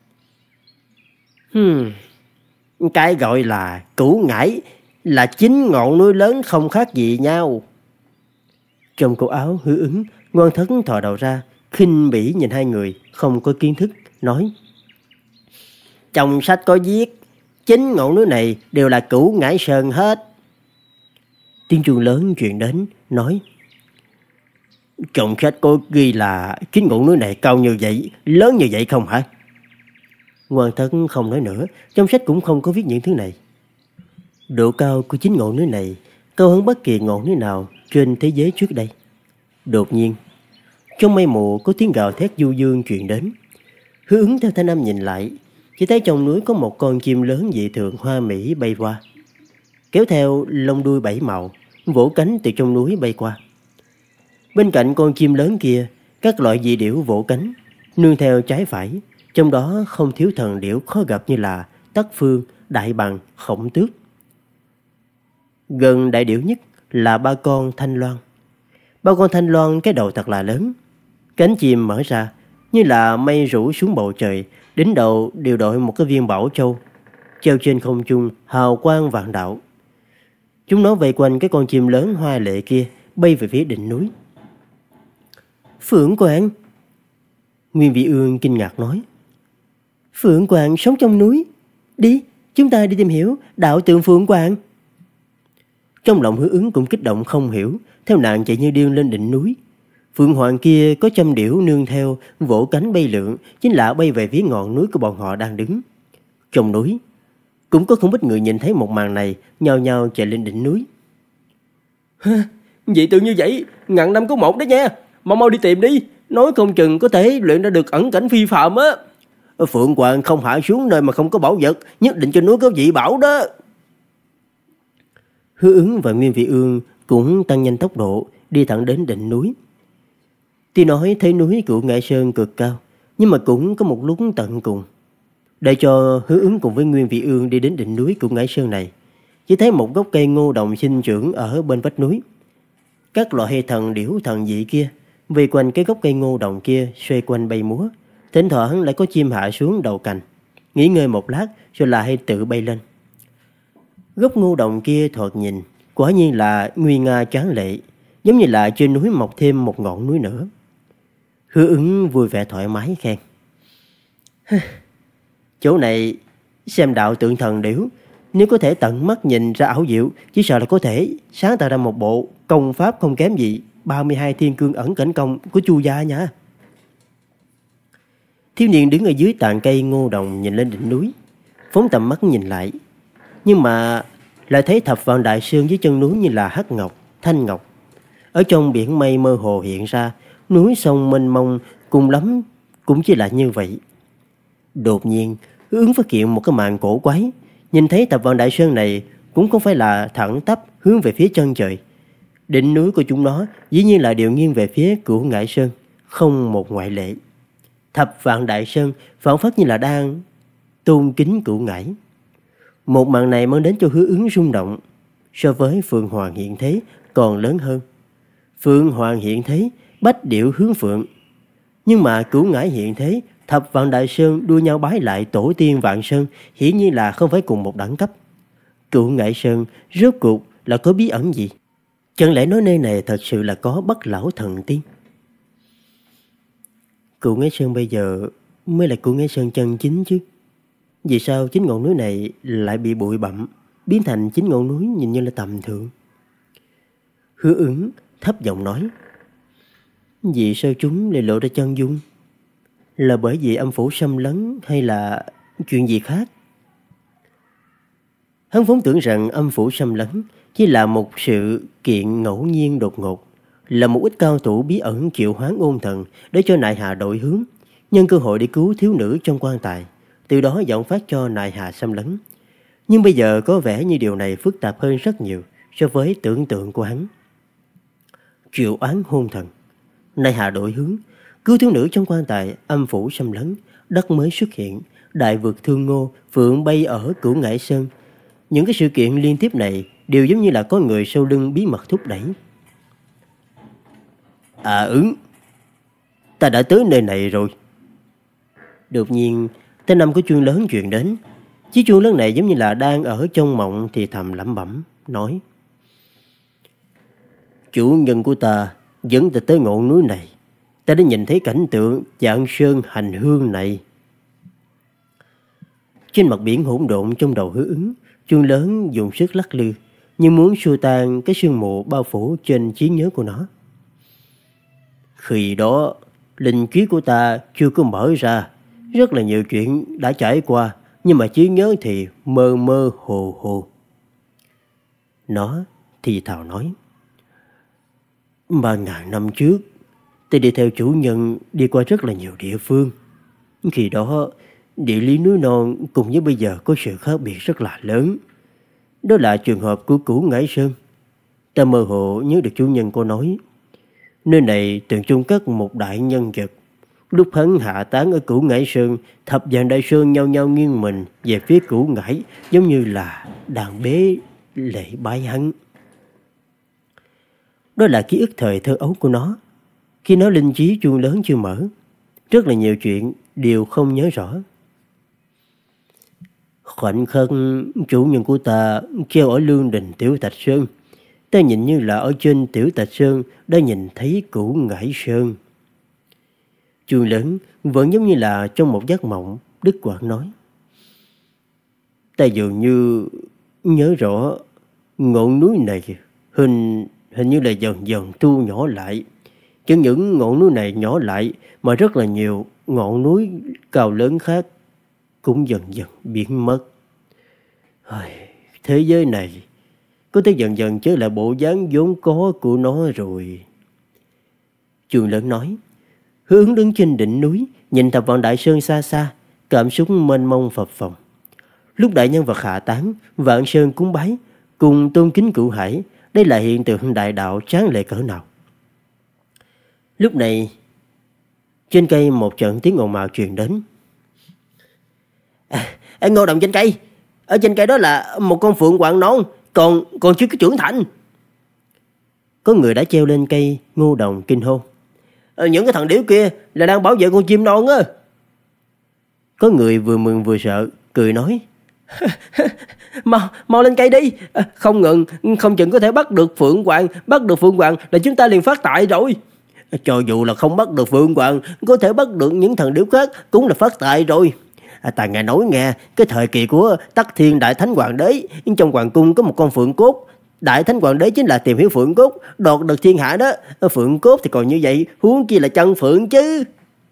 A: Hmm, cái gọi là Cửu Ngải là chính ngọn núi lớn không khác gì nhau. Trong cổ áo Hứa Ứng, Ngoan Thất thò đầu ra, khinh bỉ nhìn hai người không có kiến thức, nói. Trong sách có viết, chính ngọn núi này đều là Cửu Ngải Sơn hết. Tiếng chuông lớn truyền đến, nói. Trong sách có ghi là chính ngọn núi này cao như vậy, lớn như vậy không hả? Ngoan Thất không nói nữa, trong sách cũng không có viết những thứ này. Độ cao của chính ngọn núi này cao hơn bất kỳ ngọn núi nào trên thế giới trước đây. Đột nhiên, trong mây mù có tiếng gào thét du dương truyền đến. Hứa Ứng theo thanh âm nhìn lại, chỉ thấy trong núi có một con chim lớn dị thường hoa mỹ bay qua, kéo theo lông đuôi bảy màu, vỗ cánh từ trong núi bay qua. Bên cạnh con chim lớn kia, các loại dị điểu vỗ cánh, nương theo trái phải, trong đó không thiếu thần điểu khó gặp như là Tắc Phương, Đại Bằng, Khổng Tước. Gần đại điểu nhất là ba con thanh loan. Ba con thanh loan cái đầu thật là lớn, cánh chim mở ra như là mây rủ xuống bầu trời, đỉnh đầu đều đội một cái viên bảo châu, treo trên không trung hào quang vạn đạo. Chúng nó vây quanh cái con chim lớn hoa lệ kia, bay về phía đỉnh núi. Phượng Quạng! Nguyên Vị Ương kinh ngạc nói. Phượng Quạng sống trong núi. Đi, chúng ta đi tìm hiểu đạo tượng Phượng Quạng. Trong lòng Hứa Ứng cũng kích động không hiểu, theo nàng chạy như điên lên đỉnh núi. Phượng Hoàng kia có trăm điểu nương theo, vỗ cánh bay lượn, chính là bay về phía ngọn núi của bọn họ đang đứng. Trong núi cũng có không ít người nhìn thấy một màn này, nhao nhao chạy lên đỉnh núi. Vậy tự như vậy, ngàn năm có một đó nha, mau mau đi tìm đi, nói không chừng có thể luyện ra được ẩn cảnh phi phàm á. Phượng Hoàng không hạ xuống nơi mà không có bảo vật, nhất định trên núi có dị bảo đó. Hứa Ứng và Nguyên Vị Ương cũng tăng nhanh tốc độ, đi thẳng đến đỉnh núi. Tuy nói thấy núi Cửu Ngải Sơn cực cao, nhưng mà cũng có một lúc tận cùng. Để cho Hứa Ứng cùng với Nguyên Vị Ương đi đến đỉnh núi Cửu Ngải Sơn này, chỉ thấy một gốc cây ngô đồng sinh trưởng ở bên vách núi. Các loại thần điểu thần dị kia vây quanh cái gốc cây ngô đồng kia xoay quanh bay múa, thỉnh thoảng lại có chim hạ xuống đầu cành, nghỉ ngơi một lát rồi lại tự bay lên. Gốc ngô đồng kia thoạt nhìn quả nhiên là nguy nga tráng lệ, giống như là trên núi mọc thêm một ngọn núi nữa. Hứa Ứng vui vẻ thoải mái khen. Chỗ này xem đạo tượng thần điểu, nếu có thể tận mắt nhìn ra ảo diệu, chỉ sợ là có thể sáng tạo ra một bộ công pháp không kém gì ba mươi hai thiên cương ẩn cảnh công của Chu gia nha. Thiếu niên đứng ở dưới tàn cây ngô đồng nhìn lên đỉnh núi, phóng tầm mắt nhìn lại, nhưng mà lại thấy thập vạn đại sơn dưới chân núi như là hắc ngọc, thanh ngọc. Ở trong biển mây mơ hồ hiện ra, núi sông mênh mông, cùng lắm cũng chỉ là như vậy. Đột nhiên, Hứa Ứng phát hiện một cái màn cổ quái, nhìn thấy thập vạn đại sơn này cũng không phải là thẳng tắp hướng về phía chân trời. Đỉnh núi của chúng nó dĩ nhiên là đều nghiêng về phía Cửu Ngải Sơn, không một ngoại lệ. Thập vạn đại sơn phảng phất như là đang tôn kính Cửu Ngải. Một màn này mang đến cho Hứa Ứng rung động, so với Phượng Hoàng hiện thế còn lớn hơn. Phượng Hoàng hiện thế, bách điểu hướng phượng, nhưng mà Cửu Ngải hiện thế, thập vạn đại sơn đua nhau bái lại tổ tiên vạn sơn, hiển nhiên là không phải cùng một đẳng cấp. Cửu Ngải Sơn rốt cuộc là có bí ẩn gì? Chẳng lẽ nói nơi này thật sự là có Bất Lão thần tiên? Cửu Ngải Sơn bây giờ mới là Cửu Ngải Sơn chân chính chứ. Vì sao chính ngọn núi này lại bị bụi bặm, biến thành chính ngọn núi nhìn như là tầm thường? Hứa Ứng thấp giọng nói. Vì sao chúng lại lộ ra chân dung? Là bởi vì âm phủ xâm lấn hay là chuyện gì khác? Hắn vốn tưởng rằng âm phủ xâm lấn chỉ là một sự kiện ngẫu nhiên đột ngột, là một ít cao thủ bí ẩn triệu hoán ôn thần để cho Nại Hà đổi hướng, nhân cơ hội để cứu thiếu nữ trong quan tài, từ đó dẫn phát cho Nại Hà xâm lấn. Nhưng bây giờ có vẻ như điều này phức tạp hơn rất nhiều so với tưởng tượng của hắn. Triệu oán hôn thần, Nại Hà đổi hướng, cứu thiếu nữ trong quan tài, âm phủ xâm lấn, đất mới xuất hiện, đại vực thương ngô, phượng bay ở Cửu Ngải Sơn. Những cái sự kiện liên tiếp này đều giống như là có người sau lưng bí mật thúc đẩy. À Ứng, ta đã tới nơi này rồi. Đột nhiên, tên năm có chuông lớn truyền đến. Chiếc chuông lớn này giống như là đang ở trong mộng thì thầm lẩm bẩm, nói. Chủ nhân của ta dẫn ta tới ngọn núi này. Ta đã nhìn thấy cảnh tượng Vạn Sơn hành hương này. Trên mặt biển hỗn độn trong đầu Hứa Ứng, chuông lớn dùng sức lắc lư, như muốn xua tan cái sương mù bao phủ trên trí nhớ của nó. Khi đó, linh trí của ta chưa có mở ra, rất là nhiều chuyện đã trải qua, nhưng mà trí nhớ thì mơ mơ hồ hồ. Nó thì thào nói. Ba ngàn năm trước, ta đi theo chủ nhân đi qua rất là nhiều địa phương. Khi đó, địa lý núi non cùng với bây giờ có sự khác biệt rất là lớn. Đó là trường hợp của Cửu Ngải Sơn. Ta mơ hồ nhớ được chủ nhân cô nói, nơi này từng chung cất một đại nhân vật. Lúc hắn hạ tán ở Cửu Ngải Sơn, thập vạn đại sơn nhau nhau nghiêng mình về phía Cửu Ngải, giống như là đàn bế lễ bái hắn. Đó là ký ức thời thơ ấu của nó. Khi nó linh trí chuông lớn chưa mở, rất là nhiều chuyện đều không nhớ rõ. Khoảnh khắc chủ nhân của ta treo ở lương đình Tiểu Thạch Sơn, ta nhìn như là ở trên Tiểu Thạch Sơn đã nhìn thấy Cửu Ngải Sơn. Chuông lớn vẫn giống như là trong một giấc mộng. Đức Quảng nói: ta dường như nhớ rõ ngọn núi này hình hình như là dần dần thu nhỏ lại. Chẳng những ngọn núi này nhỏ lại mà rất là nhiều ngọn núi cao lớn khác cũng dần dần biến mất. Thế giới này có thể dần dần trở lại bộ dáng vốn có của nó rồi. Chuông lớn nói. Hướng đứng trên đỉnh núi, nhìn thập vạn đại sơn xa xa, cảm xúc mênh mông phập phồng. Lúc đại nhân vật hạ tán, vạn sơn cúng bái, cùng tôn kính Cửu Hải, đây là hiện tượng đại đạo tráng lệ cỡ nào. Lúc này, trên cây một trận tiếng ồn ào truyền đến. À, à, Ngô Đồng trên cây, ở trên cây đó là một con phượng hoàng non, còn còn chưa có trưởng thành. Có người đã treo lên cây Ngô Đồng kinh hô. À, những cái thằng điểu kia là đang bảo vệ con chim non á. Có người vừa mừng vừa sợ, cười nói. mau mau lên cây đi, à, không ngừng không chừng có thể bắt được phượng hoàng, bắt được phượng hoàng là chúng ta liền phát tài rồi. Cho dù là không bắt được phượng hoàng, có thể bắt được những thằng điểu khác cũng là phát tài rồi. À, ta nghe nói nghe, cái thời kỳ của Tắc Thiên Đại Thánh Hoàng đế, trong hoàng cung có một con phượng cốt. Đại Thánh Hoàng đế chính là tìm hiểu phượng cốt, đoạt được thiên hạ đó. Phượng cốt thì còn như vậy, huống chi là chân phượng chứ.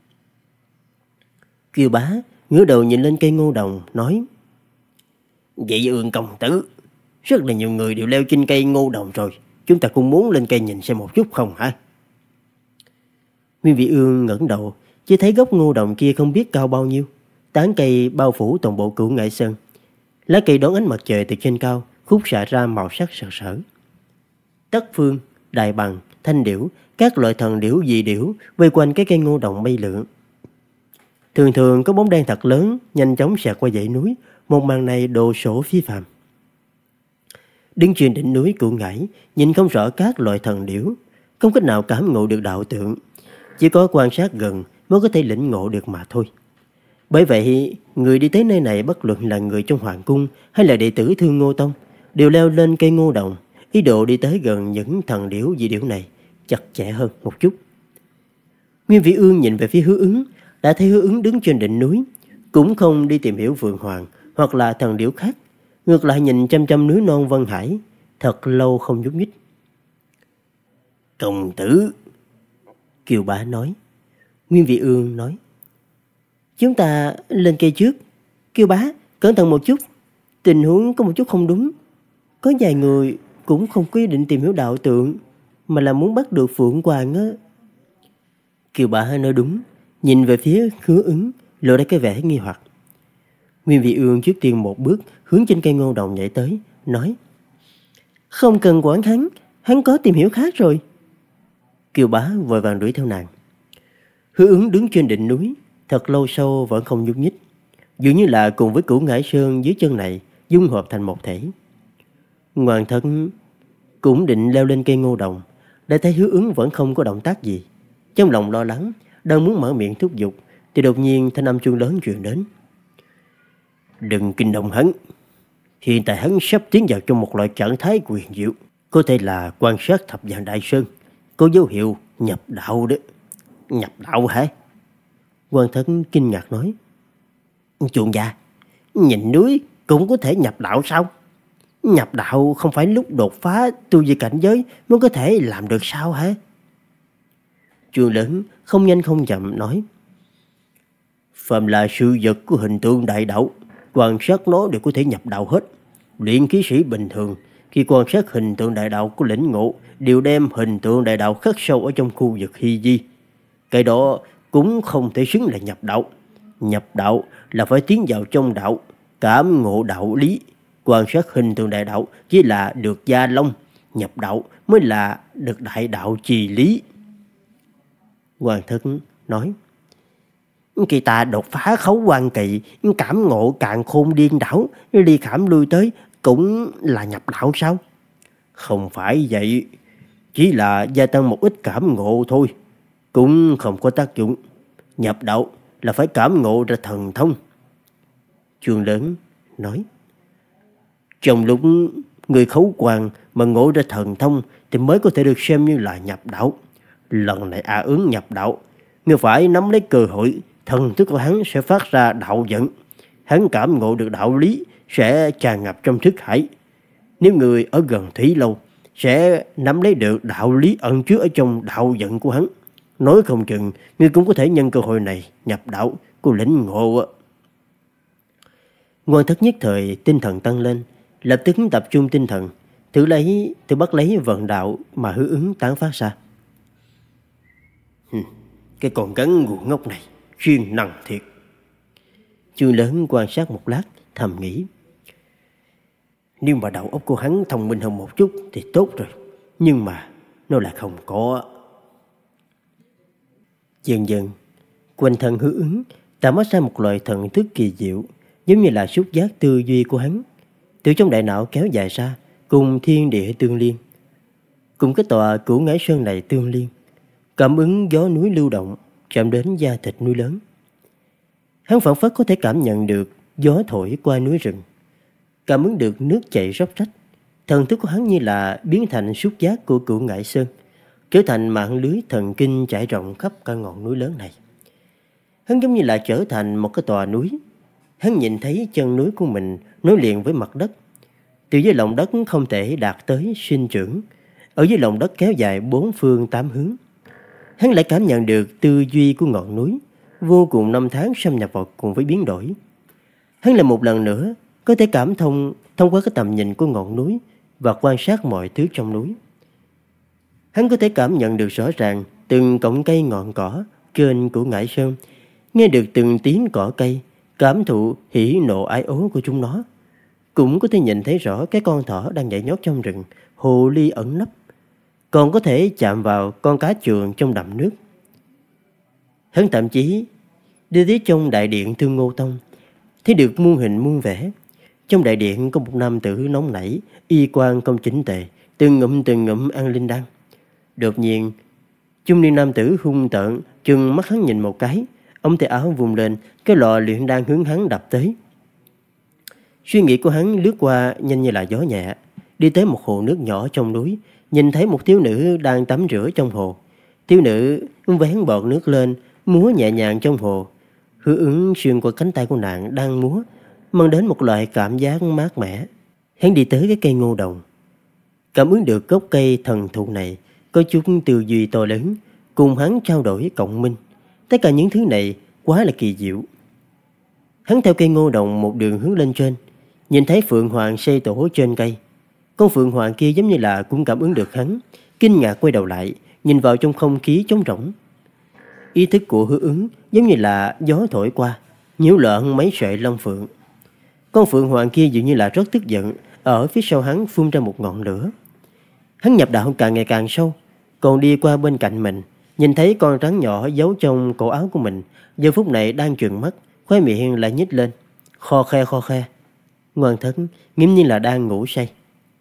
A: Kiều Bá ngửa đầu nhìn lên cây Ngô Đồng nói. Vậy Ương công tử, rất là nhiều người đều leo trên cây Ngô Đồng rồi, chúng ta cũng muốn lên cây nhìn xem một chút không hả? Nguyên Vị Ương ngẩng đầu, chỉ thấy gốc Ngô Đồng kia không biết cao bao nhiêu, tán cây bao phủ toàn bộ Cửu Ngải Sơn. Lá cây đón ánh mặt trời từ trên cao, khúc xạ ra màu sắc sặc sỡ. Tất phương, đại bằng, thanh điểu, các loại thần điểu dị điểu vây quanh cái cây Ngô Đồng bay lượn. Thường thường có bóng đen thật lớn nhanh chóng xẹt qua dãy núi, một màn này đồ sổ phi phàm. Đứng trên đỉnh núi Cửu Ngải, nhìn không rõ các loại thần điểu, không cách nào cảm ngộ được đạo tượng, chỉ có quan sát gần mới có thể lĩnh ngộ được mà thôi. Bởi vậy, người đi tới nơi này bất luận là người trong hoàng cung hay là đệ tử Thương Ngô Tông đều leo lên cây Ngô Đồng, ý đồ đi tới gần những thần điểu dị điểu này chặt chẽ hơn một chút. Nguyên Vĩ Ương nhìn về phía Hứa Ứng, đã thấy Hứa Ứng đứng trên đỉnh núi, cũng không đi tìm hiểu Phượng Hoàng hoặc là thần điểu khác, ngược lại nhìn chăm chăm núi non Vân Hải, thật lâu không nhúc nhích. Công tử, Kiều Bá nói. Nguyên Vị Ương nói. Chúng ta lên cây trước. Kiều Bá, cẩn thận một chút, tình huống có một chút không đúng. Có vài người cũng không có ý định tìm hiểu đạo tượng, mà là muốn bắt được Phượng Hoàng á. Kiều Bá nói đúng, nhìn về phía Hứa Ứng, lộ ra cái vẻ nghi hoặc. Nguyên Vị Ương trước tiên một bước hướng trên cây Ngô Đồng nhảy tới, nói. Không cần quản hắn, hắn có tìm hiểu khác rồi. Kiều Bá vội vàng đuổi theo nàng. Hứa Ứng đứng trên đỉnh núi, thật lâu sau vẫn không nhúc nhích, dường như là cùng với Cửu Ngải Sơn dưới chân này dung hợp thành một thể. Hoàng Thất cũng định leo lên cây Ngô Đồng, để thấy Hứa Ứng vẫn không có động tác gì, trong lòng lo lắng, đang muốn mở miệng thúc giục, thì đột nhiên thanh âm chuông lớn truyền đến. Đừng kinh động hắn, hiện tại hắn sắp tiến vào trong một loại trạng thái quyền diệu, có thể là quan sát thập vạn đại sơn, có dấu hiệu nhập đạo đó. Nhập đạo hả? Hoàng Thất kinh ngạc nói. Chuông gia, nhìn núi cũng có thể nhập đạo sao? Nhập đạo không phải lúc đột phá tu vi cảnh giới mới có thể làm được sao hả? Chuông lớn không nhanh không chậm nói. Phàm là sự vật của hình tượng đại đạo, quan sát nó đều có thể nhập đạo hết. Luyện khí sĩ bình thường khi quan sát hình tượng đại đạo của lĩnh ngộ đều đem hình tượng đại đạo khắc sâu ở trong khu vực hy di. Cái đó cũng không thể xứng là nhập đạo. Nhập đạo là phải tiến vào trong đạo, cảm ngộ đạo lý. Quan sát hình tượng đại đạo chỉ là được gia long, nhập đạo mới là được đại đạo trì lý. Hoàng Thất nói. Khi ta đột phá khấu quan kỳ, cảm ngộ càn khôn điên đảo, đi khảm lui tới, cũng là nhập đạo sao? Không phải vậy, chỉ là gia tăng một ít cảm ngộ thôi, cũng không có tác dụng. Nhập đạo là phải cảm ngộ ra thần thông. Chương Lớn nói. Trong lúc người khấu quan mà ngộ ra thần thông thì mới có thể được xem như là nhập đạo. Lần này A Ứng nhập đạo, người phải nắm lấy cơ hội, thần thức của hắn sẽ phát ra đạo vận. Hắn cảm ngộ được đạo lý sẽ tràn ngập trong thức hải. Nếu người ở gần Thủy Lâu sẽ nắm lấy được đạo lý ẩn chứa ở trong đạo vận của hắn. Nói không chừng người cũng có thể nhân cơ hội này nhập đạo của lĩnh ngộ. Ngoan Thất nhất thời tinh thần tăng lên, lập tức tập trung tinh thần, thử lấy thử bắt lấy vận đạo mà hư ứng tán phát ra. Hừm, cái con rắn ngu ngốc này chuyên năng thiệt. Chương Lớn quan sát một lát thầm nghĩ, nếu mà đầu óc của hắn thông minh hơn một chút thì tốt rồi, nhưng mà nó lại không có. Dần dần quanh thân hư ứng tạo mắt ra một loại thần thức kỳ diệu, giống như là xúc giác tư duy của hắn, từ trong đại não kéo dài ra, cùng thiên địa tương liên, cùng cái tòa Cửu Ngải Sơn này tương liên, cảm ứng gió núi lưu động, chạm đến da thịt núi lớn. Hắn phảng phất có thể cảm nhận được gió thổi qua núi rừng, cảm ứng được nước chảy róc rách. Thần thức của hắn như là biến thành xúc giác của Cửu Ngải Sơn, trở thành mạng lưới thần kinh trải rộng khắp cả ngọn núi lớn này. Hắn giống như là trở thành một cái tòa núi. Hắn nhìn thấy chân núi của mình nối liền với mặt đất. Từ dưới lòng đất không thể đạt tới sinh trưởng, ở dưới lòng đất kéo dài bốn phương tám hướng. Hắn lại cảm nhận được tư duy của ngọn núi, vô cùng năm tháng xâm nhập vào cùng với biến đổi. Hắn lại một lần nữa có thể cảm thông thông qua cái tầm nhìn của ngọn núi và quan sát mọi thứ trong núi. Hắn có thể cảm nhận được rõ ràng từng cọng cây ngọn cỏ trên Cửu Ngải Sơn, nghe được từng tiếng cỏ cây, cảm thụ hỉ nộ ái ố của chúng nó. Cũng có thể nhìn thấy rõ cái con thỏ đang nhảy nhót trong rừng, hồ ly ẩn nấp, còn có thể chạm vào con cá chườn trong đầm nước. Hắn thậm chí đi tới trong đại điện Thương Ngô Tông, thấy được muôn hình muôn vẻ. Trong đại điện có một nam tử nóng nảy, y quan không chỉnh tề, từng ngụm từng ngụm ăn linh đan. Đột nhiên, trung niên nam tử hung tợn chừng mắt hắn nhìn một cái, ống tay áo vùng lên, cái lọ luyện đan hướng hắn đập tới. Suy nghĩ của hắn lướt qua nhanh như là gió nhẹ, đi tới một hồ nước nhỏ trong núi, nhìn thấy một thiếu nữ đang tắm rửa trong hồ. Thiếu nữ vén bọt nước lên, múa nhẹ nhàng trong hồ. Hư ứng xuyên qua cánh tay của nàng đang múa, mang đến một loại cảm giác mát mẻ. Hắn đi tới cái cây ngô đồng, cảm ứng được gốc cây thần thụ này có chút tư duy to lớn, cùng hắn trao đổi cộng minh. Tất cả những thứ này quá là kỳ diệu. Hắn theo cây ngô đồng một đường hướng lên trên, nhìn thấy Phượng Hoàng xây tổ trên cây. Con Phượng Hoàng kia giống như là cũng cảm ứng được hắn, kinh ngạc quay đầu lại, nhìn vào trong không khí trống rỗng. Ý thức của Hư ứng giống như là gió thổi qua, nhiễu loạn mấy sợi lông phượng. Con Phượng Hoàng kia dường như là rất tức giận, ở phía sau hắn phun ra một ngọn lửa. Hắn nhập đạo càng ngày càng sâu, còn đi qua bên cạnh mình, nhìn thấy con rắn nhỏ giấu trong cổ áo của mình, giờ phút này đang trừng mắt, khóe miệng lại nhếch lên, kho khe kho khe. Ngoan Thất nghiêm như là đang ngủ say.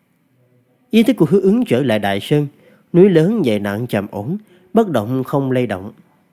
A: Ý thức của Hư ứng trở lại Đại Sơn, núi lớn dày nặng trầm ổn, bất động không lay động.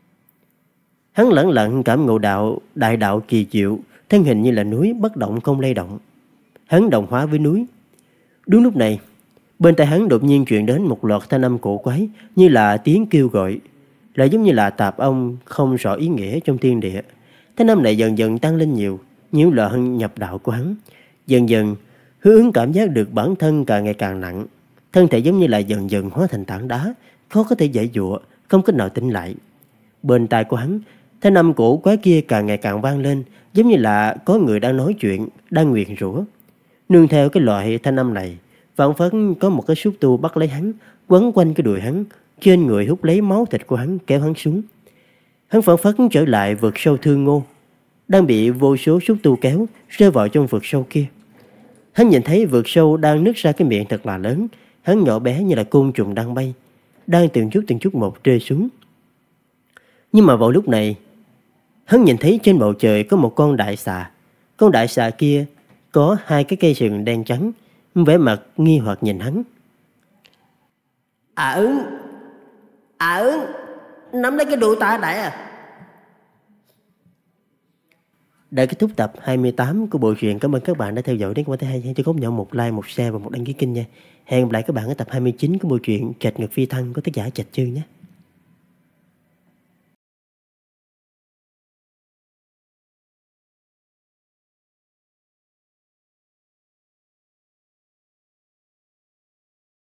A: Hắn lẳng lặng cảm ngộ đạo, đại đạo kỳ diệu, thân hình như là núi bất động không lay động. Hắn đồng hóa với núi. Đúng lúc này, bên tai hắn đột nhiên truyền đến một loạt thanh âm cổ quái, như là tiếng kêu gọi, lại giống như là tạp âm không rõ ý nghĩa trong thiên địa. Thanh âm này dần dần tăng lên nhiều, nhiễu loạn nhập đạo của hắn. Dần dần, Hư ứng cảm giác được bản thân càng ngày càng nặng, thân thể giống như là dần dần hóa thành tảng đá, khó có thể giải dụa, không cách nào tỉnh lại. Bên tai của hắn, thanh âm cổ quái kia càng ngày càng vang lên, giống như là có người đang nói chuyện, đang nguyền rủa. Nương theo cái loại thanh âm này, phảng phất có một cái xúc tu bắt lấy hắn, quấn quanh cái đùi hắn, trên người hút lấy máu thịt của hắn, kéo hắn xuống. Hắn phảng phất trở lại vực sâu Thương Ngô, đang bị vô số xúc tu kéo rơi vào trong vực sâu kia. Hắn nhìn thấy vực sâu đang nứt ra cái miệng thật là lớn, hắn nhỏ bé như là côn trùng đang bay, đang từng chút từng chút một rơi xuống. Nhưng mà vào lúc này, hắn nhìn thấy trên bầu trời có một con đại xà. Con đại xà kia có hai cái cây sừng đen trắng, vẻ mặt nghi hoặc nhìn hắn.
B: À ứng, à ứng, nắm lấy cái đuôi ta đại à.
A: Đã kết thúc tập hai mươi tám của bộ truyện. Cảm ơn các bạn đã theo dõi đến qua tới hai. Hãy cho Gốc Nhỏ một like, một share và một đăng ký kênh nha. Hẹn gặp lại các bạn ở tập hai mươi chín của bộ truyện Trạch Nhật Phi Thăng của tác giả Trạch Chư nhé.